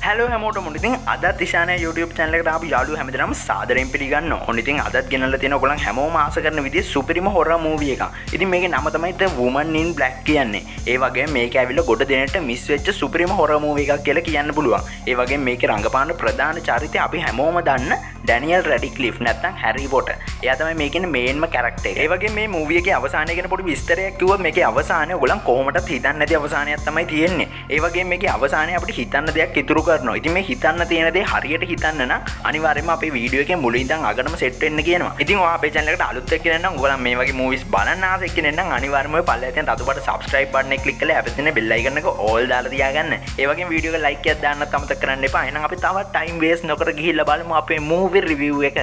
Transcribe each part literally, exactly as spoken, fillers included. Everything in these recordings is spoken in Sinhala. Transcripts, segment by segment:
හැලෝ හැමෝටම ඉතින් අදත් තිෂානේ YouTube channel එකට ආපු යාළුවෝ හැමදෙනාම සාදරයෙන් පිළිගන්නවා. ඕන ඉතින් අදත් ගෙනල්ලා තියෙන ඔයගොල්ලන් හැමෝම ආස කරන විදිහේ සුපිරිම horror movie එකක්. ඉතින් මේකේ නම තමයි The Woman in Black කියන්නේ. ඒ වගේම මේක ඇවිල්ලා ගොඩ දෙනෙක්ට මිස් වෙච්ච සුපිරිම horror movie එකක් කියලා කියන්න පුළුවන්. ඒ වගේම මේකේ රංගපාන ප්‍රධාන චරිතය අපි හැමෝම දන්න ඩැනියල් රැඩික්ලිෆ් නැත්නම් හැරි පොටර්. එයා තමයි මේකේ මේන්ම character එක. ඒ වගේම මේ movie එකේ අවසානය ගැන පොඩි විස්තරයක් කිව්වොත් මේකේ අවසානය ඔයගොල්ලන් කොහොමදත් හිතන්නේ නැති අවසානයක් තමයි තියෙන්නේ. ඒ වගේම මේකේ අවසානය අපිට හිතන්න දෙයක් ඉතුරු කරනවා. ඉතින් මේ හිතන්න තියෙන දේ හරියට හිතන්න නම් අනිවාර්යයෙන්ම අපේ වීඩියෝ එකේ මුලින් ඉඳන් අගටම සෙට් වෙන්න කියනවා. ඉතින් ඔයා අපේ channel එකට අලුත් එක්ක ඉන්න නම් ඔයගොල්ලන් මේ වගේ movies බලන්න ආස එක්ක ඉන්න නම් අනිවාර්යයෙන්ම ඔය පල්ලෙහා තියෙන රතු පාට subscribe button එක click කරලා අපිට තියෙන bell icon එක all දාලා තියාගන්න. ඒ වගේම වීඩියෝ එක like එකක් දාන්නත් අමතක කරන්න එපා. එහෙනම් අපි තවත් time waste නොකර ගිහිල්ලා බලමු අපේ movie review එක.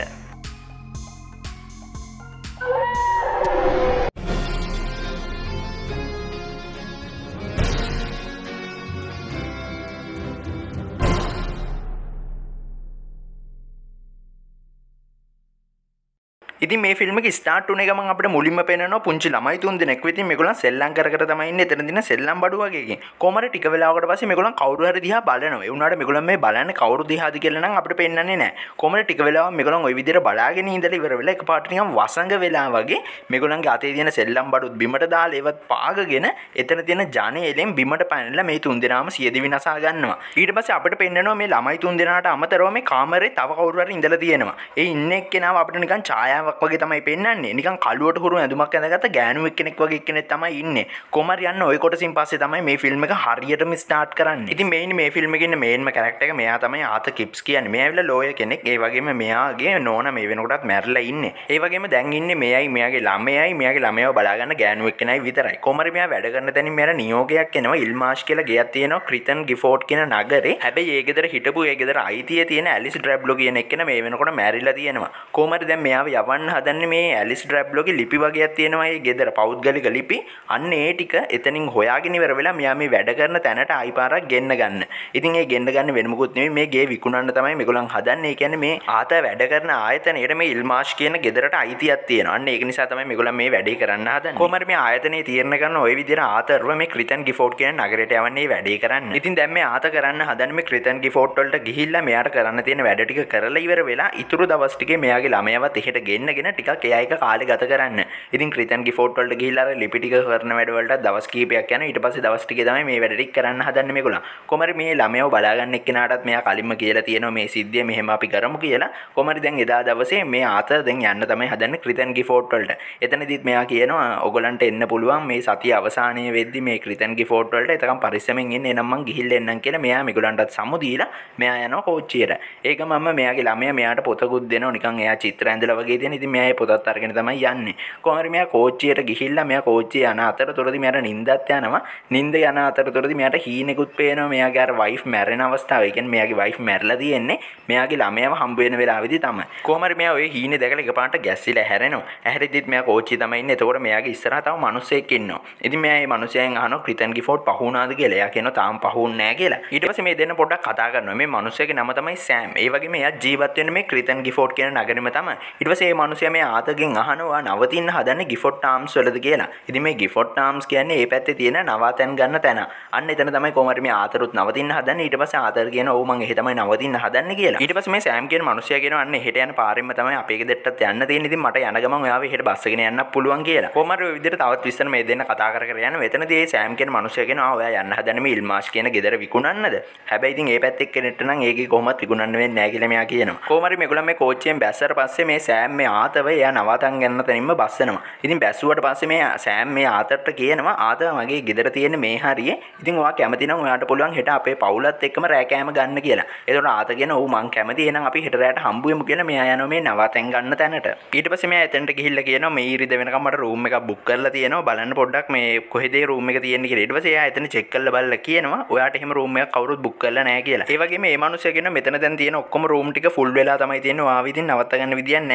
ඉතින් මේ ෆිල්ම් එක ස්ටාර්ට් වුණේ ගමන් අපිට මුලින්ම පේනනවා පුංචි ළමයි තුන් දෙනෙක්. ඉතින් මේගොල්ලන් සෙල්ලම් කර කර තමයි ඉන්නේ. එතන දින සෙල්ලම් බඩු වගේ එකකින්. කොහමද ටික වෙලාවකට පස්සේ මේගොල්ලන් කවුරු හරි දිහා බලනවා. ඒ වුණාට මේගොල්ලන් මේ බලන්නේ කවුරු දිහාද කියලා නම් අපිට පේන්නන්නේ නැහැ. කොහමද ටික වෙලාවක් මේගොල්ලන් ওই විදිහට බලාගෙන ඉඳලා ඉවර වෙලා එකපාරට නිකන් වසඟ වෙලා වගේ මේගොල්ලන්ගේ අතේ තියෙන සෙල්ලම් බඩුත් බිමට දාලා ඒවත් පාගගෙන එතන තියෙන ජනේලෙන් බිමට පැනලා මේ තුන් දෙනාම සියදිවි නසා ගන්නවා. ඊට පස්සේ අපිට පේන්නනවා මේ ළමයි තුන් දෙනාට අමතරව මේ කාමරේ තව කවුරු හරි ඉඳලා තියෙනවා. ඒ ඉන්න එක්කෙනාව අපිට නිකන් ඡායාවක් වගේ තමයි පේන්නේ. නිකන් කළුවට හුරු ඇඳුමක් ඇඳගත්ත ගෑනුවෙක් කෙනෙක් වගේ කෙනෙක් තමයි ඉන්නේ. කොමරි යන්න ওই කොටසින් පස්සේ තමයි මේ ෆිල්ම් එක හරියටම ස්ටාර්ට් කරන්නේ. ඉතින් මේන්නේ මේ ෆිල්ම් එකේ ඉන්න මේන්ම කැරක්ටර් එක මෙයා තමයි ආතර් කිප්ස් කියන්නේ. මෙයා ඇවිල්ලා ලෝයර් කෙනෙක්. ඒ වගේම මෙයාගේ නෝනා මේ වෙනකොටත් මැරිලා ඉන්නේ. ඒ වගේම දැන් ඉන්නේ මෙයයි මෙයාගේ ළමයයි මෙයාගේ ළමයව බලා ගන්න ගෑනුවෙක් කෙනයි විතරයි. කොමරි මෙයා වැඩ කරන තැනින් මෙයාට නියෝගයක් එනවා. ඉල්මාෂ් කියලා ගෙයක් තියෙනවා ක්‍රිතන් ගිෆෝඩ් කියන නගරේ. හැබැයි ඒ ගෙදර හිටපු ඒ ගෙදර අයිතිය තියෙන ඇලිස් ඩ්‍රැබ්ලෝ කියන එක්කෙනා මේ වෙනකොට මැරිලා තියෙනවා. කොමරි දැන් මෙයාව යවන්න හදන්නේ මේ ඇලිස් ඩ්‍රැබ්ලෝගේ ලිපි වගේක් තියෙනවා ඒ ගෙදර පෞද්ගලික ලිපි. අන්න ඒ ටික එතනින් හොයාගෙන ඉවර වෙලා මෙයා මේ වැඩ කරන තැනට ආයි පාරක් ගෙන්න ගන්න. ඉතින් ඒ ගෙන්න ගන්න වෙන මොකුත් නෙමෙයි මේ ගේ විකුණන්න තමයි මේගොල්ලන් හදන්නේ. ඒ කියන්නේ මේ ආත වැඩ කරන ආයතනයේ මේ ඉල්මාෂ් කියන ගෙදරට අයිතියක් තියෙනවා. අන්න ඒක නිසා තමයි මේගොල්ලන් මේ වැඩේ කරන්න හදන්නේ. කොහමද මේ ආයතනයේ තීරණ කරන ওই විදිහට ආතරව මේ ක්‍රිතන් ගිෆෝඩ් කියන නගරයට යවන්නේ වැඩේ කරන්න. ඉතින් දැන් මේ ආත කරන්න හදන්නේ මේ ක්‍රිතන් ගිෆෝඩ් වලට ගිහිල්ලා මෙයාට කරන්න තියෙන වැඩ ටික කරලා ඉවර වෙලා ඉතුරු දවස් ටිකේ මෙයාගේ ළමයාවත් එහෙට ගෙන්නගෙන ටිකක් එයා එක කාලේ ගත කරන්න. ඉතින් ක්‍රිතන් ගිෆෝඩ් වලට ගිහිල්ලා අර ලිපි ටික කරන වැඩ වලට දවස් කීපයක් යනවා. ඊට පස්සේ දවස් ටිකේ තමයි මේ වැඩ ටික කරන්න හදන්නේ මේගොල්ලන්. කොහමද මේ ළමයව බලා ගන්න එක්කෙනාටත් මෙයා කලින්ම කියලා තියෙනවා මේ සිද්ධිය මෙහෙම අපි කරමු කියලා. කොහමද දැන් එදා දවසේ මේ ආතර් දැන් යන්න තමයි හදන්නේ ක්‍රිතන් ගිෆෝඩ් වලට. එතනදිත් මෙයා කියනවා ඔයගලන්ට එන්න පුළුවන් මේ සතිය අවසානයේ වෙද්දි මේ ක්‍රිතන් ගිෆෝඩ් වලට. එතකම් පරිස්සමෙන් ඉන්න එනම් මං ගිහිල්ලා එන්නම් කියලා මෙයා මේගොල්ලන්ටත් සමු දීලා මෙයා යනවා කෝච්චියට. ඒක මම මෙයාගේ ළමයා මෙයාට පොතකුත් දෙනවා නිකන් එයා චිත්‍ර ඇඳලා වගේ තියෙන. ඉතින් මෙයා ඒ පොතත් අරගෙන තමයි යන්නේ. කොහමද මෙයා කෝච්චියට ගිහිල්ලා මෙයා කෝච්චිය යන අතරතුරදී මෙයාට නිින්දත් යනවා. නිින්ද යන අතරතුරදී මෙයාට හීනෙකුත් පේනවා. මෙයාගේ අර වයිෆ් මැරෙන අවස්ථාව. ඒ කියන්නේ මෙයාගේ වයිෆ් මැරලා තියෙන්නේ මෙයාගේ ළමයාව හම්බ වෙන වෙලාවෙදී තමයි. කොහමද මෙයා ඔය හීනේ දැකලා එකපාරට ගැස්සිලා හැරෙනවා. හැරෙද්දිත් මෙයා කෝච්චිය තමයි ඉන්නේ. එතකොට මෙයාගේ ඉස්සරහා තව මිනිස්සෙක් ඉන්නවා. ඉතින් මෙයා මේ මිනිසයන් අහනවා ක්‍රිතන් ගිෆෝඩ් පහු වුණාද කියලා. එයා කියනවා තාම පහු වුන්නේ නැහැ කියලා. ඊට පස්සේ මේ දෙන්න පොඩ්ඩක් කතා කරනවා. මේ මිනිසයාගේ නම තමයි සෑම්. ඒ වගේම එයා ජීවත් වෙන්නේ මේ ක්‍රිතන් ගිෆෝඩ් කියන නගරෙම තමයි. ඊට පස්සේ මේ මිනිසයා මේ ආතගෙන් අහනවා නවතින්න හදන්නේ ගිෆෝඩ් ටාම්ස් වලද කියලා. ඉතින් මේ ගිෆෝඩ් ටාම්ස් කියන්නේ මේ පැත්තේ තියෙන නවාතැන් ගන්න තැන. අන්න එතන තමයි කොහමද මේ ආතරුත් නවතින්න හදන්නේ. ඊට පස්සේ ආතර කියනවා ඔව් මං එහෙ තමයි නවතින්න හදන්නේ කියලා. ඊට පස්සේ මේ සෑම් කියන මිනිසයා කියනවා අන්න එහෙට යන පාරෙන්ම තමයි අපේ ගෙදරටත් යන්න තියෙන්නේ. ඉතින් මට යන ගමන් ඔයාව එහෙට බස් එකගෙන යන්නත් පුළුවන් කියලා. කොහමද ඔය විදිහට තවත් විස්තර මේ දෙන්න කතා කර කර යනවා. එතනදී මේ සෑම් කියන මිනිසයා කියනවා ඔයා යන්න හදන්නේ මේ ඉල්මාෂ් කියන ගෙදර විකුණන්නද? හැබැයි ඉතින් මේ පැත්තේ කෙනෙක්ට නම් ඒකේ කොහොමත් විකුණන්න වෙන්නේ නැහැ කියලා මෙයා කියනවා. කොහමද මේගොල්ලෝ මේ කෝච්චියෙන් බැස්සට පස්සේ මේ සෑම් මේ ආතව එයා නවාතන් ගන්න තැනින්ම බස්සනවා. ඉතින් බැස්සුවට පස්සේ මේ සෑම් මේ ආතරට කියනවා ආතව මගේ ගෙදර තියෙන මේ හරියේ. ඉතින් ඔයා කැමති නම් ඔයාට පුළුවන් හෙට අපේ පවුලත් එක්කම රෑ කෑම ගන්න කියලා. එතකොට ආත කියන ඔව් මං කැමති. එහෙනම් අපි හෙට රෑට හම්බ වෙමු කියලා මෙයා යනවා මේ නවාතැන් ගන්න තැනට. ඊට පස්සේ මෙයා එතනට ගිහිල්ලා කියනවා මේ ඉරිද වෙනකම් මට රූම් එකක් බුක් කරලා තියෙනවා. බලන්න පොඩ්ඩක් මේ කොහෙද රූම් එක තියෙන්නේ කියලා. ඊට පස්සේ එයා එතන චෙක් කරලා බලලා කියනවා ඔයාට එහෙම රූම් එකක් කවුරුත් බුක් කරලා නැහැ කියලා. ඒ වගේම මේ මිනිස්සයා කියනවා මෙතන දැන් තියෙන ඔක්කොම රූම් ටික ෆුල් වෙලා තමයි තියෙන්නේ. ඔයාව ඉතින් නවත්ත ගන්න විදියක් නැහැ කියලා. ඒ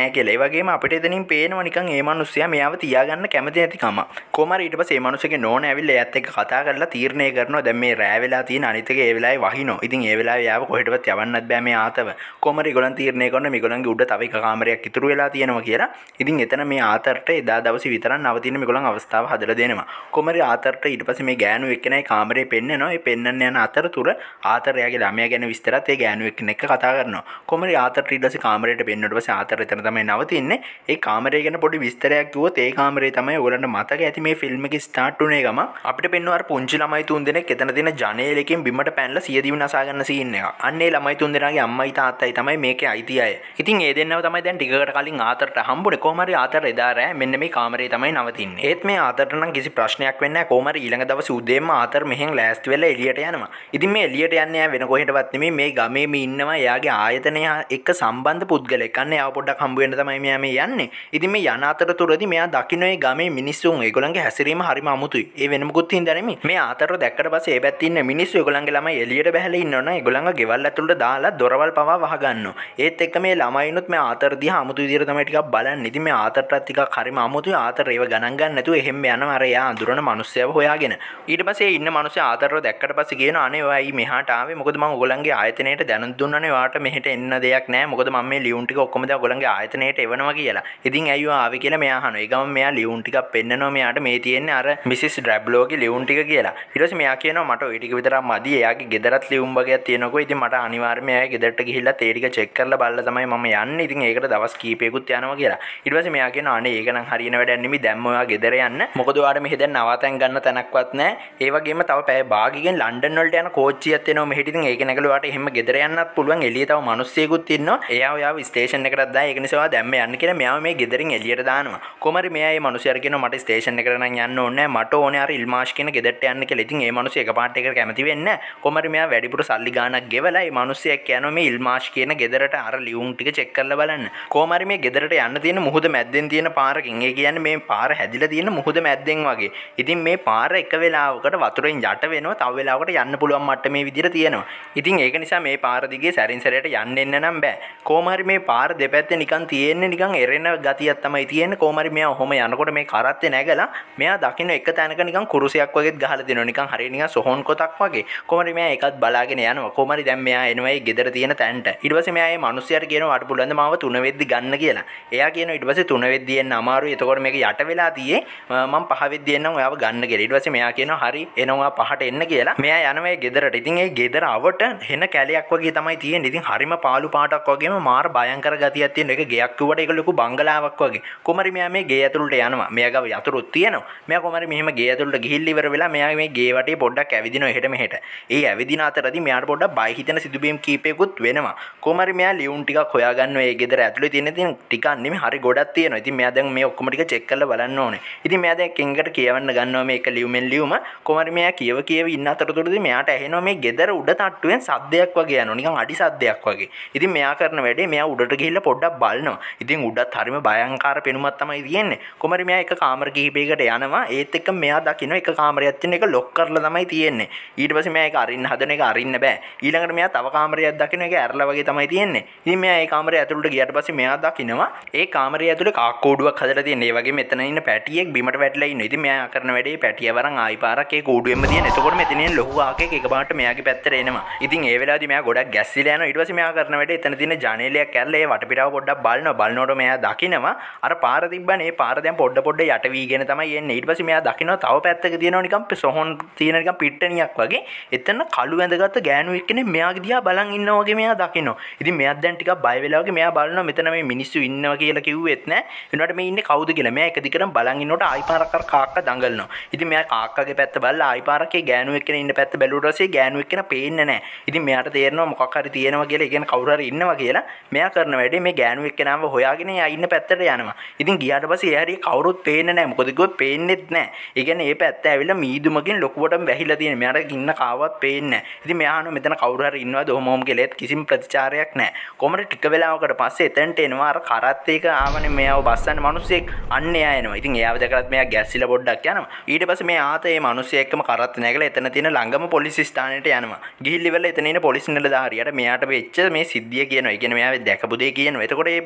වගේම අපිට එතනින් පේනවා නිකන් ඒ මිනිස්සයා මෙයාව තියාගන්න කැමති නැතිකම. කොහමද ඊට පස්සේ මේ මිනිස්සගේ නෝන ඇවිල්ලා එයාත් එක්ක කතා කරලා තීරණය කරනවා දැන් මේ රෑ වෙලා තියෙන අනිත් එක ඒ වෙලාවේ වහිනවා. ඉතින් ඒ වෙලාවේ යාව කොහෙටවත් යවන්නත් බෑ මේ ආතව. කොහමද ඒගොල්ලන් තීරණය කරනවා මේගොල්ලන්ගේ උඩ තව එක කාමරයක් ඉතුරු වෙලා තියෙනවා කියලා. ඉතින් එතන මේ ආතරට එදා දවසේ විතරක් නවතින මේගොල්ලන් අවස්ථාව හදලා දෙනවා. කොහමද ආතරට ඊට පස්සේ මේ ගෑනු එක්කෙනා ඒ කාමරේ පෙන්නනවා. ඒ පෙන්නන්න යන අතරතුර ආතර එයාගේ ළමයා ගැන විස්තරات ඒ ගෑනු එක්කෙනෙක් එක්ක කතා කරනවා. කොහමද ආතරට ඊට පස්සේ කාමරේට පෙන්නනකොට පස්සේ ආතර එතන තමයි නවතින්නේ. ඒ කාමරේ ගැන පොඩි විස්තරයක් කිව්වොත් ඒ කාමරේ තමයි ඔයගලන්ට මතක ඇති මේ ෆිල්ම් එකේ ස්ටාර්ට් වුණේ ගම අපිට පෙන්වුවා අර පුංචි ළමයි තුන් දෙනෙක් එතන තියෙන ජනේලෙකින් බිමට පැනලා සියදිවි නසා ගන්න සීන් එක. අන්න ඒ ළමයි තුන් දෙනාගේ අම්මයි තාත්තයි තමයි මේකේ අයිති අය. ඉතින් ඒ දෙන්නව තමයි දැන් ටිකකට කලින් ආතරට හම්බුනේ. කොහොම හරි ආතර එදා රෑ මෙන්න මේ කාමරේ තමයි නවතින්නේ. ඒත් මේ ආතරට නම් කිසි ප්‍රශ්නයක් වෙන්නේ නැහැ. කොහොම හරි ඊළඟ දවසේ උදේම ආතර මෙහෙන් ලෑස්ති වෙලා එළියට යනවා. ඉතින් මේ එළියට යන්නේ යා වෙන කොහෙටවත් නෙමෙයි මේ ගමේම ඉන්නවා එයාගේ ආයතනය එක්ක සම්බන්ධ පුද්ගලෙක්. අන්න එයාව පොඩ්ඩක් හම්බ වෙන්න තමයි මෙයා මේ යන්නේ. ඉතින් මේ යන අතරතුරදී මෙයා දකින්න ඒ ගමේ මිනිස්සුන් ඒගොල්ලන්ගේ හැසිරීම හරිම අමුතුයි. ඒ වෙන මොකුත් හින්දා නෙමෙයි. මේ ආතරව දැක්කට පස්සේ ඒ පැත්තේ ඉන්න මිනිස්සු ඒගොල්ලන්ගේ ළමයි එළියට බහැලා ඉන්නවනම් ඒගොල්ලන්ගේ ගෙවල් ඇතුළට දාලා දොරවල් පවා වහ ගන්නවා. ඒත් එක්ක මේ ළමයිනුත් මේ ආතර දිහා අමුතු විදියට තමයි ටිකක් බලන්නේ. ඉතින් මේ ආතරටත් ටිකක් හරිම අමුතුයි. ආතර ඒව ගණන් ගන්න නැතුව එහෙම යනවා අර එයා අඳුරන මිනිස්සයව හොයාගෙන. ඊට පස්සේ ඉන්න මිනිස්සයා ආතරව දැක්කට පස්සේ කියනවා අනේ ඔයයි මෙහාට ආවේ මොකද මම ඔයගොල්ලන්ගේ ආයතනයට දැනුම් දුන්නානේ ඔයාට මෙහෙට එන්න දෙයක් නැහැ. මොකද මම මේ ලියුම් ටික ඔක්කොම දැන් ඔයගොල්ලන්ගේ ආයතනයට එවනවා කියලා. ඉතින් ඇයි ඔයා ආවේ කියලා මෙයා අහනවා. ඒ ගමන් මෙයා ලියුම් ටිකක් පෙන්නනවා මෙයාට මේ තියෙන්නේ අර මිසිස් ඩ්‍රැබ්ලෝගේ ලියුම් ටික කියලා. ඊට පස්සේ මෙයා කියනවා මට ওই ටික විතරක් මදි. එයාගේ ගෙදරත් ලියුම් වගේක් තියෙනකෝ. ඉතින් මට අනිවාර්යයෙන්ම එයාගේ ගෙදරට ගිහිල්ලා ඒ ටික චෙක් කරලා බලලා තමයි මම යන්නේ. ඉතින් ඒකට දවස් කීපයකුත් යනවා කියලා. ඊට පස්සේ මෙයා කියනවා අනේ ඒක නම් හරියන වැඩක් නෙමෙයි. දැම්ම ඔයා ගෙදර යන්න. මොකද ඔයාට මෙහෙ දැන් නවාතැන් ගන්න තැනක්වත් නැහැ. ඒ වගේම තව පැය භාගයකින් ලන්ඩන් වලට යන කෝච්චියක් එනවා මෙහෙට. ඉතින් ඒක නැගලා ඔයාට එහෙම ගෙදර යන්නත් පුළුවන්. එළියේ තව මිනිස්සෙකුත් ඉන්නවා. එයා ඔයාව ස්ටේෂන් එකකට දායි. ඒක නිසා ඔයා දැම්ම යන්න කියලා මෙයාව මේ ගෙදරින් එළියට දානවා. කොහොම හරි මෙයා මේ මිනිස්සයාට කියනවා මට ස්ටේෂන් එකට නම් යන්න ඕනේ නැහැ. මට ඕනේ අර ඉල්මාෂ් කියන ගෙදරට යන්න කියලා. ඉතින් මේ මිනිස්සු එකපාරට එකට කැමති වෙන්නේ නැහැ. කොහොම හරි මෙයා වැඩිපුර සල්ලි ගාණක් ගෙවලා මේ මිනිස්සයා කියනවා මේ ඉල්මාෂ් කියන ගෙදරට අර ලියුම් ටික චෙක් කරලා බලන්න. කොහොම හරි මේ ගෙදරට යන්න තියෙන මුහුද මැද්දෙන් තියෙන පාරකින්. ඒ කියන්නේ මේ පාර හැදිලා තියෙන මුහුද මැද්දෙන් වගේ. ඉතින් මේ පාර එක වෙලාවකට වතුරෙන් යට වෙනවා. තව වෙලාවකට යන්න පුළුවන් මට්ටමේ විදිහට තියෙනවා. ඉතින් ඒක නිසා මේ පාර දිගේ සැරින් සැරේට යන්න එන්න නම් බෑ. කොහොම හරි මේ පාර දෙපැත්තේ නිකන් තියෙන්නේ නිකන් එරෙන ගතියක් තමයි තියෙන්නේ. කොහොම හරි මෙයා ඔහොම යනකොට මේ කරත්තේ නැගලා මෙයා දකින්න එක තැනක නිකන් කුරුසයක් වගේත් ගහලා දෙනවා. නිකන් හරිය නිකන් සොහොන් කොටක් වගේ. කොහොම හරි මෙයා ඒකත් බලාගෙන යනවා. කොහොම හරි දැන් මෙයා එනවා ඒ ගෙදර තියෙන තැනට. ඊට පස්සේ මෙයා මේ මිනිස්සයාට කියනවා වට පුළුවන් ද මාව තුන වෙද්දි ගන්න කියලා. එයා කියනවා ඊට පස්සේ තුන වෙද්දි එන්න අමාරුයි. එතකොට මේක යට වෙලා තියේ මම පහ වෙද්දි එන්නම් ඔයාව ගන්න කියලා. ඊට පස්සේ මෙයා කියනවා හරි එනවා පහට එන්න කියලා. මෙයා යනවා ඒ ගෙදරට. ඉතින් ඒ ගෙදර අවට හෙන කැලයක් වගේ තමයි තියෙන්නේ. ඉතින් හරිම පාළු පාටක් වගේම මාර භයංකර ගතියක් තියෙන එක ගෙයක් කිව්වට ඒක ලොකු බංගලාවක් වගේ. කොහොම හරි මෙයා මේ ගේ ඇතුළට යනවා. මෙයා ගාව යතුරුත් තියෙනවා. මෙයා කොහොම හරි මෙහෙම ගේ ඇතුළට ගිහිල්ලා ඉවර වෙලා මෙයා මේ ගේ වටේ පොඩ්ඩක් ඇවිදිනවා එහෙට මෙහෙට. ඒ ඇවිදින අතරදී මෙයාට පොඩ්ඩක් බය හිතෙන සිදුවීම් කීපයකුත් වෙනවා. කොහොම හරි මෙයා ලියුම් ටිකක් හොයාගන්නවා. ඒ ගෙදර ඇතුළේ තියෙන තියෙන ටිකක් නෙමෙයි හරි ගොඩක් තියෙනවා. ඉතින් මෙයා දැන් මේ ඔක්කොම ටික චෙක් කරලා බලන්න ඕනේ. ඉතින් මෙයා දැන් කෙන්කට කියවන්න ගන්නවා මේක ලියුමෙන් ලියුම. කොහොම හරි මෙයා කියව කියව ඉන්න අතරතුරදී මෙයාට ඇහෙනවා මේ ගෙදර උඩ තට්ටුවෙන් සද්දයක් වගේ යනවා. නිකන් අඩි සද්දයක් වගේ. ඉතින් මෙයා කරන වැඩේ මෙයා උඩට ගිහිල්ලා පොඩ්ඩක් බලනවා. ඉතින් උඩත් හරිම භයංකාර පෙනුමක් තමයි තියෙන්නේ. කොහොම හරි මෙයා එක කාමර කිහිපයකට යනවා. ඒත් එක්ක මෙයා දකින්න එක කාමරයක් තියෙන එක ලොක් කරලා තමයි තියෙන්නේ. ඊට පස්සේ මෙයා ඒක අරින්න හදන එක අරින්න බෑ. ඊළඟට මෙයා තව කාමරයක් දකින්න ඒක ඇරලා වගේ තමයි තියෙන්නේ. ඉතින් මෙයා ඒ කාමරය ඇතුළට ගියාට පස්සේ මෙයා දකින්නවා ඒ කාමරය ඇතුළේ කාක්කෝඩුවක් හදලා තියෙනවා. ඒ වගේ මෙතන ඉන්න පැටියෙක් බිමට වැටලා ඉන්නවා. ඉතින් මෙයා කරන වැඩේ පැටිය වරන් ආයි පාරක් ඒ කෝඩුවෙම තියෙන. එතකොට මෙතනින් ලොකු ආකෙක් එකපාරට මෙයාගේ පැත්තට එනවා. ඉතින් ඒ වෙලාවේදී මෙයා ගොඩක් ගැස්සිලා යනවා. ඊට පස්සේ මෙයා කරන වැඩේ එතන තියෙන ජනේලයක් ඇරලා ඒ වටපිටාව පොඩ්ඩක් බලනවා. බලනකොට මෙයා දකින්නවා අර පාර තිබ්බනේ. ඒ පාර දැන් පොඩ පොඩ යට වීගෙන තමයි එන්නේ. ඊට පස්සේ මෙයා දකින්නවා තව පැත්තක තියෙනවා නිකන් සොහොන් තියෙන නිකන් පිට්ටනියක් වගේ. එතන කළු ඇඳගත්ත ගෑනු එක්කනේ මෙයාගේ දිහා බලන් ඉන්නවා වගේ මෙයා දකින්නවා. ඉතින් මෙයාත් දැන් ටිකක් බය වෙලා වගේ මෙයා බලනවා මෙතන මේ මිනිස්සු ඉන්නවා කියලා කිව්වෙත් නෑ. එනකොට මේ ඉන්නේ කවුද කියලා. මෙයා එක දිගටම බලන් ඉන්නකොට ආයි පාරක් අර කාක්කා දඟලනවා. ඉතින් මෙයා කාක්කාගේ පැත්ත බලලා ආයි පාරක් ඒ ගෑනු එක්කනේ ඉන්න පැත්ත බැලුවට පස්සේ ගෑනු එක්කන පේන්නේ නෑ. ඉතින් මෙයාට තේරෙනවා මොකක් හරි තියෙනවා කියලා. ඒ කියන්නේ කවුරු හරි ඉන්නවා කියලා. මෙයා කරන වැඩේ මේ ගෑනු එක්කනව හොයාගෙන එයා ඉන්න පැත්තට යනවා. ඉතින් ගියාට පස්සේ එයා හරිය කවුරුත් පේන්නේ නෑ. මොකද කිව්වොත් පේන්නේත් නෑ. ඒ කියන්නේ මේ පැත්ත ඇවිල්ලා මීදුමකින් ලොකුවටම වැහිලා තියෙන. මෙයාට ඉන්න කාවත් පේන්නේ නෑ. ඉතින් මෙයා අහනවා මෙතන කවුරු හරි ඉන්නවද ඔහොම ඔහොම කියලා. ඒත් කිසිම ප්‍රතිචාරයක් නෑ. කොහමද ටික වෙලාවකට පස්සේ එතනට එනවා අර කරත් එක ආවනේ මෙයාව බස්සන්න මිනිස්සෙක්. අන්න එයා එනවා. ඉතින් එයාව දැකලත් මෙයා ගැස්සිලා පොඩ්ඩක් යනවා. ඊට පස්සේ මේ ආත මේ මිනිස්සෙ එක්කම කරත් නැගලා එතන තියෙන ළඟම පොලිස් ස්ථානෙට යනවා. ගිහිල්ලා ඉවරලා එතන ඉන්න පොලිස් නිලධාරියාට මෙයාට වෙච්ච මේ සිද්ධිය කියනවා. ඒ කියන්නේ මෙයාව දැකපු දේ කියනවා. එතකොට මේ පොලිස් නිලධාරියා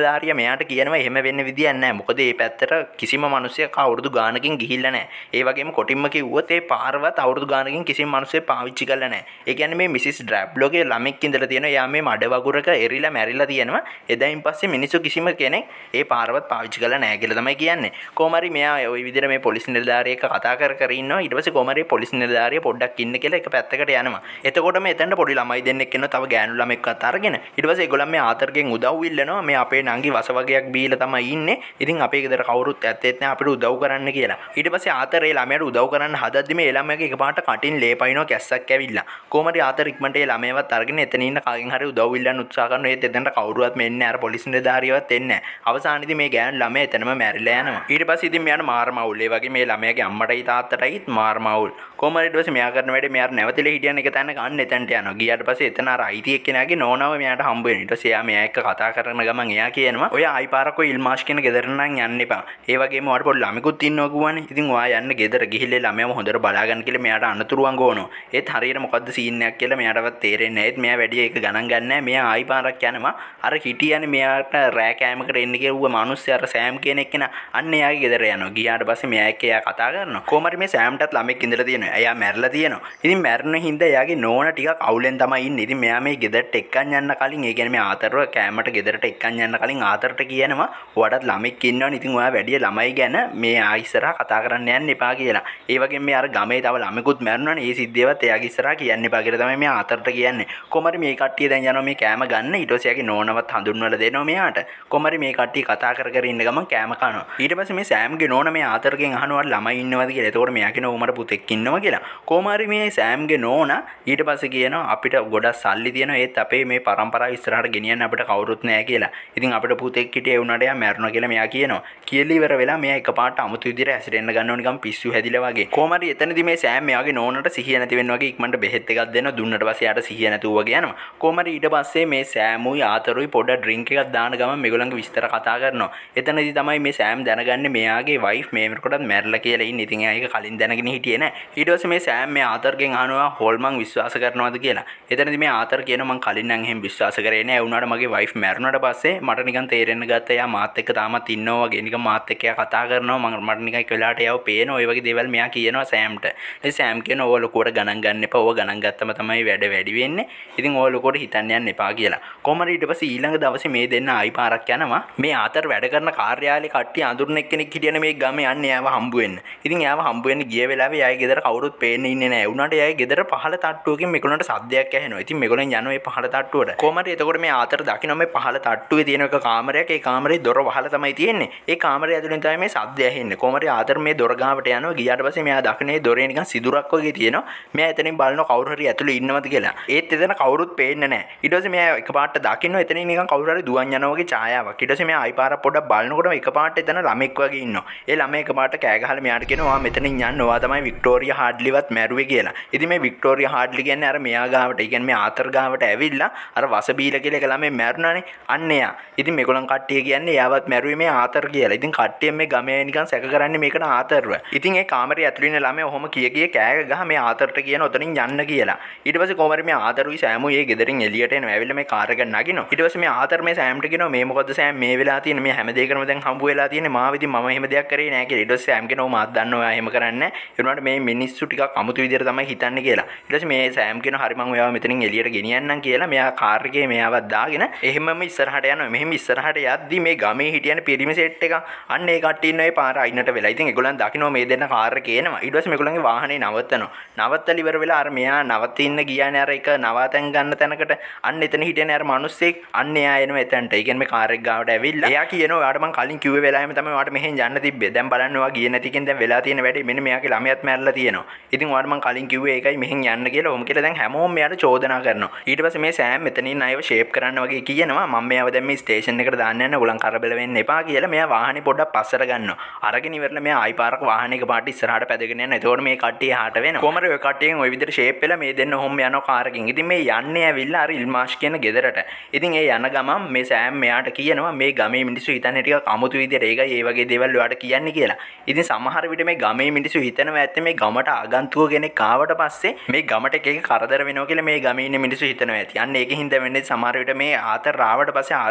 නිලධාරියා මෙයාට කියනවා එහෙම වෙන්න විදියක් නැහැ. මොකද මේ පැත්තට කිසිම මිනිසෙක් අවුරුදු ගානකින් ගිහිල්ලා නැහැ. ඒ වගේම කොටින්ම කිව්වොත් ඒ පාරවත් අවුරුදු ගානකින් කිසිම මිනිසෙක් පාවිච්චි කරලා නැහැ. ඒ කියන්නේ මේ මිසිස් ඩ්‍රැබ්ලෝගේ ළමෙක් ඉඳලා තියෙනවා. එයා මේ මඩ වගුරක එරිලා මැරිලා තියෙනවා. එදායින් පස්සේ මිනිස්සු කිසිම කෙනෙක් ඒ පාරවත් පාවිච්චි කරලා නැහැ කියලා තමයි කියන්නේ. කොහොම හරි මෙයා ওই විදිහට මේ පොලිස් නිලධාරියෙක් කතා කර කර ඉන්නවා. ඊට පස්සේ කොහොම හරි පොලිස් නිලධාරිය පොඩ්ඩක් ඉන්න කියලා එක පැත්තකට යනවා. එතකොට මේ එතනට පොඩි ළමයි දෙන්නෙක් ඉන්නවා. තව ගෑනු ළමෙක්වත් අරගෙන. ඊට පස්සේ ඒගොල්ලන් මේ ආතරගෙන් උදව් ඉල්ලනවා. මේ අපේ නංගි වස වගේක් බීලා තමයි ඉන්නේ. ඉතින් අපේ ගෙදර කවුරුත් ඇත්තෙත් නැහැ අපිට උදව් කරන්න කියලා. ඊට පස්සේ ආතර ඒ ළමයාට උදව් කරන්න හදද්දි මේ ළමයාගේ එකපාරට කටින් ලේ පයින්නවා කැස්සක් ඇවිල්ලා. කොහොම හරි ආතර ඉක්මනට ඒ ළමයාවත් අරගෙන එතන ඉන්න කාගෙන් හරි උදව් ඉල්ලන්න උත්සාහ කරනවා. ඒත් එතනට කවුරුවත් මෙන්නේ නැහැ. අර පොලිස් නිලධාරියවත් එන්නේ නැහැ. අවසානයේදී මේ ගෑනු ළමයා එතනම මැරිලා යනවා. ඊට පස්සේ ඉතින් මෙයාට මාර මවුල්. ඒ වගේ මේ ළමයාගේ අම්මටයි තාත්තටයි මාර මවුල්. කොහොම හරි ඊට පස්සේ මෙයා කරන වැඩේ මෙයාට නැවතිලා හිටියන එක තැනක අන්න එතනට යනවා. ගියාට පස්සේ එතන අර අයිති එක්කෙනාගේ නෝනාව මෙයාට හම්බ වෙනවා. ඊට පස්සේ එයා මෙයා එක්ක කතා කරන ගමන් එයා කියනවා ඔය ආයි පාරක් ඔය ඉල්මාෂ් කියන ගෙදර නම් යන්න එපා. ඒ වගේම ඔයාට පොඩි ළමෙකුත් ඉන්නවා කිව්වනේ. ඉතින් ඔයා යන්න ගෙදර ගිහිල්ලා ළමයාම හොඳට බලාගන්න කියලා මෙයාට අනතුරු අංගවනවා. ඒත් හරියට මොකද්ද සීන් එකක් කියලා මෙයාටවත් තේරෙන්නේ නැහැ. ඒත් මෙයා වැඩි ඒක ගණන් ගන්න නැහැ. මෙයා ආයි පාරක් යනවා. අර හිටියනේ මෙයාට රෑ කෑමකට එන්න කිව්ව මිනිස්සු අර සෑම් කියන එක්කෙනා අන්න එයාගේ ගෙදර යනවා. ගියාට පස්සේ මෙයා එක්ක එයා කතා කරනවා. කොහොම හරි මේ සෑම්ටත් ළමෙක් ඉඳලා තියෙනවා. එයා මැරලා තියෙනවා. ඉතින් මැරෙන හින්දා එයාගේ නෝනා ටිකක් අවුලෙන් තමයි ඉන්නේ. ඉතින් මෙයා මේ ගෙදරට එක්කන් යන්න කලින් ඒ කියන්නේ මේ ආතරව කෑමට ගෙදරට එක්කන් යන්න කලින් ආතරට කියනවා ඔයාටත් ළමෙක් ඉන්නවනේ. ඉතින් ඔයා වැඩි ළමයි ගැන මේ ආයිස්සරහා කතා කරන්න යන්න එපා කියලා. ඒ වගේම මේ අර ගමේ තව ළමෙකුත් මැරුණානේ. ඒ සිද්ධියවත් එයාගේ ඉස්සරහා කියන්න එපා කියලා තමයි මේ ආතරට කියන්නේ. කොහොම හරි මේ කට්ටිය දැන් යනවා මේ කෑම ගන්න. ඊට පස්සේ එයාගේ නෝනවත් හඳුන්වලා දෙනවා මෙයාට. කොහොම හරි මේ කට්ටිය කතා කර කර ඉන්න ගමන් කෑම කනවා. ඊට පස්සේ මේ සෑම්ගේ නෝන මේ ආතරගෙන් අහනවා ළමයි ඉන්නවද කියලා. එතකොට මෙයා කියනවා උමර පුතෙක් ඉන්නවා කියලා. කොහොම හරි මේ සෑම්ගේ නෝන ඊට පස්සේ කියනවා අපිට ගොඩක් සල්ලි තියෙනවා. ඒත් අපේ මේ පරම්පරාව ඉස්සරහට ගෙනියන්න අපිට කවුරුත් නැහැ කියලා. ඉතින් අපිට පුතෙක් හිටියේ වුණාට එයා මැරුණා කියලා මෙයා කියනවා. කියලා ඉවර වෙලා මෙයා එකපාරට අමුතු විදිහට ඇසිරෙන්න ගන්නවා නිකන් පිස්සු හැදිලා වගේ. කොහොම හරි එතනදී මේ සෑම් මෙයාගේ නෝනට සිහිය නැති වෙනවා වගේ ඉක්මනට බෙහෙත් එකක් දෙනවා. දුන්නට පස්සේ යාට සිහිය නැතුව වගේ යනවා. කොහොම හරි ඊට පස්සේ මේ සෑමුයි ආතරුයි පොඩ ඩ්‍රින්ක් එකක් දාන ගමන් මේගොල්ලන්ගේ විස්තර කතා කරනවා. එතනදී තමයි මේ සෑම් දැනගන්නේ මෙයාගේ වයිෆ් මේ වෙනකොටත් මැරිලා කියලා ඉන්නේ. ඉතින් එයා ඒක කලින් දැනගෙන හිටියේ නෑ. ඊට පස්සේ මේ සෑම් මේ ආතරගෙන් අහනවා හොල් මං විශ්වාස කරනවද කියලා. එතනදී මේ ආතර කියනවා මං කලින් නම් එහෙම විශ්වාස කරේ නෑ. ඒ වුණාට මගේ වයිෆ් මැරුණාට පස්සේ මට නිකන් තේරෙන්න ගත්තා එයා මාත් එක්ක තාමත් ඉන්නවා වගේ. නිකන් මාත් එක්ක එයා කතා කරනවා. මම මට නිකන් එක වෙලාවට එයාව පේනවා. ඔය වගේ දේවල් මෙයා කියනවා සෑම්ට. ඉතින් සෑම් කියනවා ඔය ලොකුවට ගණන් ගන්න එපා. ඔය ගණන් ගත්තම තමයි වැඩ වැඩි වෙන්නේ. ඉතින් ඔය ලොකුවට හිතන්න යන්න එපා කියලා. කොහොම හරි ඊට පස්සේ ඊළඟ දවසේ මේ දෙන්න ආයි පාරක් යනවා. මේ ආතර වැඩ කරන කාර්යාලේ කට්ටිය අඳුරන එක්කෙනෙක් හිටියනේ මේ ගමේ යන්නේ එයාව හම්බ වෙන්න. ඉතින් එයාව හම්බ වෙන්න ගිය වෙලාවේ එයාගේ ගෙදර කවුරුත් පේන්නේ ඉන්නේ නැහැ. උනාට එයාගේ ගෙදර පහළ තට්ටුවකින් මේගොල්ලන්ට සද්දයක් ඇහෙනවා. ඉතින් මේගොල්ලන් යනවා මේ පහළ තට්ටුවට. කොහොම හරි එතකොට මේ ආතර දකින්න මේ පහළ තට්ටුවේ තියෙන එක කාමරයක්. ඒ කාමරේ දොර වහලා තමයි තියෙන්නේ. ඒ කාමරය ඇතුලෙන් තමයි මේ සද්ද ඇහෙන්නේ. කොහොම හරි ආතර මේ දොර ගාවට යනවා. ගියාට පස්සේ මෙයා දකින්නේ දොරේ නිකන් සිදුරක් වගේ තියෙනවා. මෙයා එතනින් බලනවා කවුරු හරි ඇතුලේ ඉන්නවද කියලා. ඒත් එතන කවුරුත් පේන්නේ නැහැ. ඊට පස්සේ මෙයා එකපාරට දකින්න එතනින් නිකන් කවුරු හරි දුවන් යනවා වගේ ඡායාවක්. ඊට පස්සේ මෙයා ආයි පාරක් පොඩ්ඩක් බලනකොටම එකපාරට එතන ළමෙක් වගේ ඉන්නවා. ඒ ළමයා එකපාරට කෑ ගහලා මෙයාට කියනවා ඔයා මෙතනින් යන්න. ඔයා තමයි වික්ටෝරියා හාඩ්ලිවත් මැරුවේ කියලා. ඉතින් මේ වික්ටෝරියා හාඩ්ලි කියන්නේ අර මෙයා ගාවට, ඒ කියන්නේ මේ ආතර ගාවට ඇවිල්ලා අර වස බීලා කියලා එක ළමෙක් මැරුණානේ. අන්න එයා. ඉතින් මේගොල්ලන් කට්ටිය කියන්නේ එයාවත් මැරුවේ මේ ආතර කියලා. ඉතින් කට්ටිය මේ ගමේ නිකන් සැක කරන්නේ මේකට ආතරව. ඉතින් ඒ කාමරේ ඇතුළේ ඉන්න ළමයා ඔහොම කිය කිය කෑ ගහ මේ ආතරට කියන ඔතනින් යන්න කියලා. ඊට පස්සේ කොහමද මේ ආතරුයි සෑමුයි ඒ ගෙදරින් එළියට එනවා. ඇවිල්ලා මේ කාර් එක නගිනවා. ඊට පස්සේ මේ ආතර මේ සෑම්ට කියනවා මේ මොකද්ද සෑම් මේ වෙලා තියෙන්නේ මේ හැම දෙයකම දැන් හම්බ වෙලා තියෙන්නේ මාව ඉතින් මම එහෙම දෙයක් කරේ නෑ කියලා. ඊට පස්සේ සෑම් කියනවා මාත් දන්නවා ඔයා එහෙම කරන්නේ නෑ. ඒ වුණාට මේ මිනිස්සු ටිකක් අමුතු විදියට තමයි හිතන්නේ කියලා. ඊට පස්සේ මේ සෑම් කියනවා හරි මම ඔයාව මෙතනින් එළියට ගෙනියන්නම් කියලා. මෙයා කාර් එකේ මෙයාවත් දාගෙන එහෙමම ඉස්සරහට යනවා. මෙහෙම ඉස්සරහට යද්දි මේ ගමේ හිටියන පිරිමි සෙට් එක අන්න ඒ කට්ටිය ඉන්න ඒ පාර අයින්නට වෙලා. ඉතින් ඒගොල්ලන් දකින්න මේ දෙන්න කාර් එකේ එනවා. ඊට පස්සේ මේගොල්ලන්ගේ වාහනේ නවත්තනවා. නවත්තලා ඉවර වෙලා අර මෙයා නවතින්න ගියානේ අර එක නවාතැන් ගන්න තැනකට. අන්න එතන හිටියනේ අර මිනිස්සෙක්. අන්න එයා එනවා එතනට. ඒ කියන්නේ මේ කාර් එක ගාවට ඇවිල්ලා. එයා කියනවා ඔයාට මං කලින් කිව්වේ වෙලාවෙම තමයි ඔයාට මෙහෙන් යන්න තිබ්බේ. දැන් බලන්න ඔයා ගියේ නැති කෙන් දැන් වෙලා තියෙන වැඩේ මෙන්න මෙයාගේ ළමයාත් මැරලා තියෙනවා. ඉතින් ඔයාට මං කලින් කිව්වේ ඒකයි මෙහෙන් යන්න කියලා. ඔහොම කියලා දැන් හැමෝම මෙයාට චෝදනා කරනවා. ඊට පස්සේ මේ සෑම් මෙතනින් අයව ෂේප් කරන්න වගේ කියනවා. මම මෙයාව දැන් මේ ස්ටේෂන් එකට දාන්න යන්න. ඔයගොල්ලන් කරබල වෙන්න එපා කියලා මෙයා වාහනේ පොඩ්ඩක් පස්සට ගන්නවා. අරගෙන ඉවරලා මෙයා ආයි පාරක් වාහනයක පාට ඉස්සරහට පැදගෙන යනවා. එතකොට මේ කට්ටිය එහාට වෙනවා. කොහමද ඔය කට්ටියෙන් ඔය විදිහට ෂේප් වෙලා මේ දෙන්න ඔහොම යනවා කාර් එකකින්. ඉතින් මේ යන්නේ ඇවිල්ලා අර ඉල්මාෂ් කියන ගෙදරට. ඉතින් ඒ යන ගමන් මේ සෑම් මෙයාට කියනවා මේ ගමේ මිනිස්සු හිතන්නේ ටිකක් අමුතු විදිහට ඒකයි ඒ වගේ දේවල් ඔයාට කියන්නේ කියලා. ඉතින් සමහර විට මේ ගමේ මිනිස්සු හිතනවා ඇත්තේ මේ ගමට ආගන්තුක කෙනෙක් ආවට පස්සේ මේ ගමට එක එක කරදර වෙනවා කියලා මේ ගමේ ඉන්න මිනිස්සු හිතනවා ඇති. අන්න ඒකෙන් හින්දා වෙන්නේ සමහර විට මේ ආතර ආවට පස්සේ ආතරව වැඩි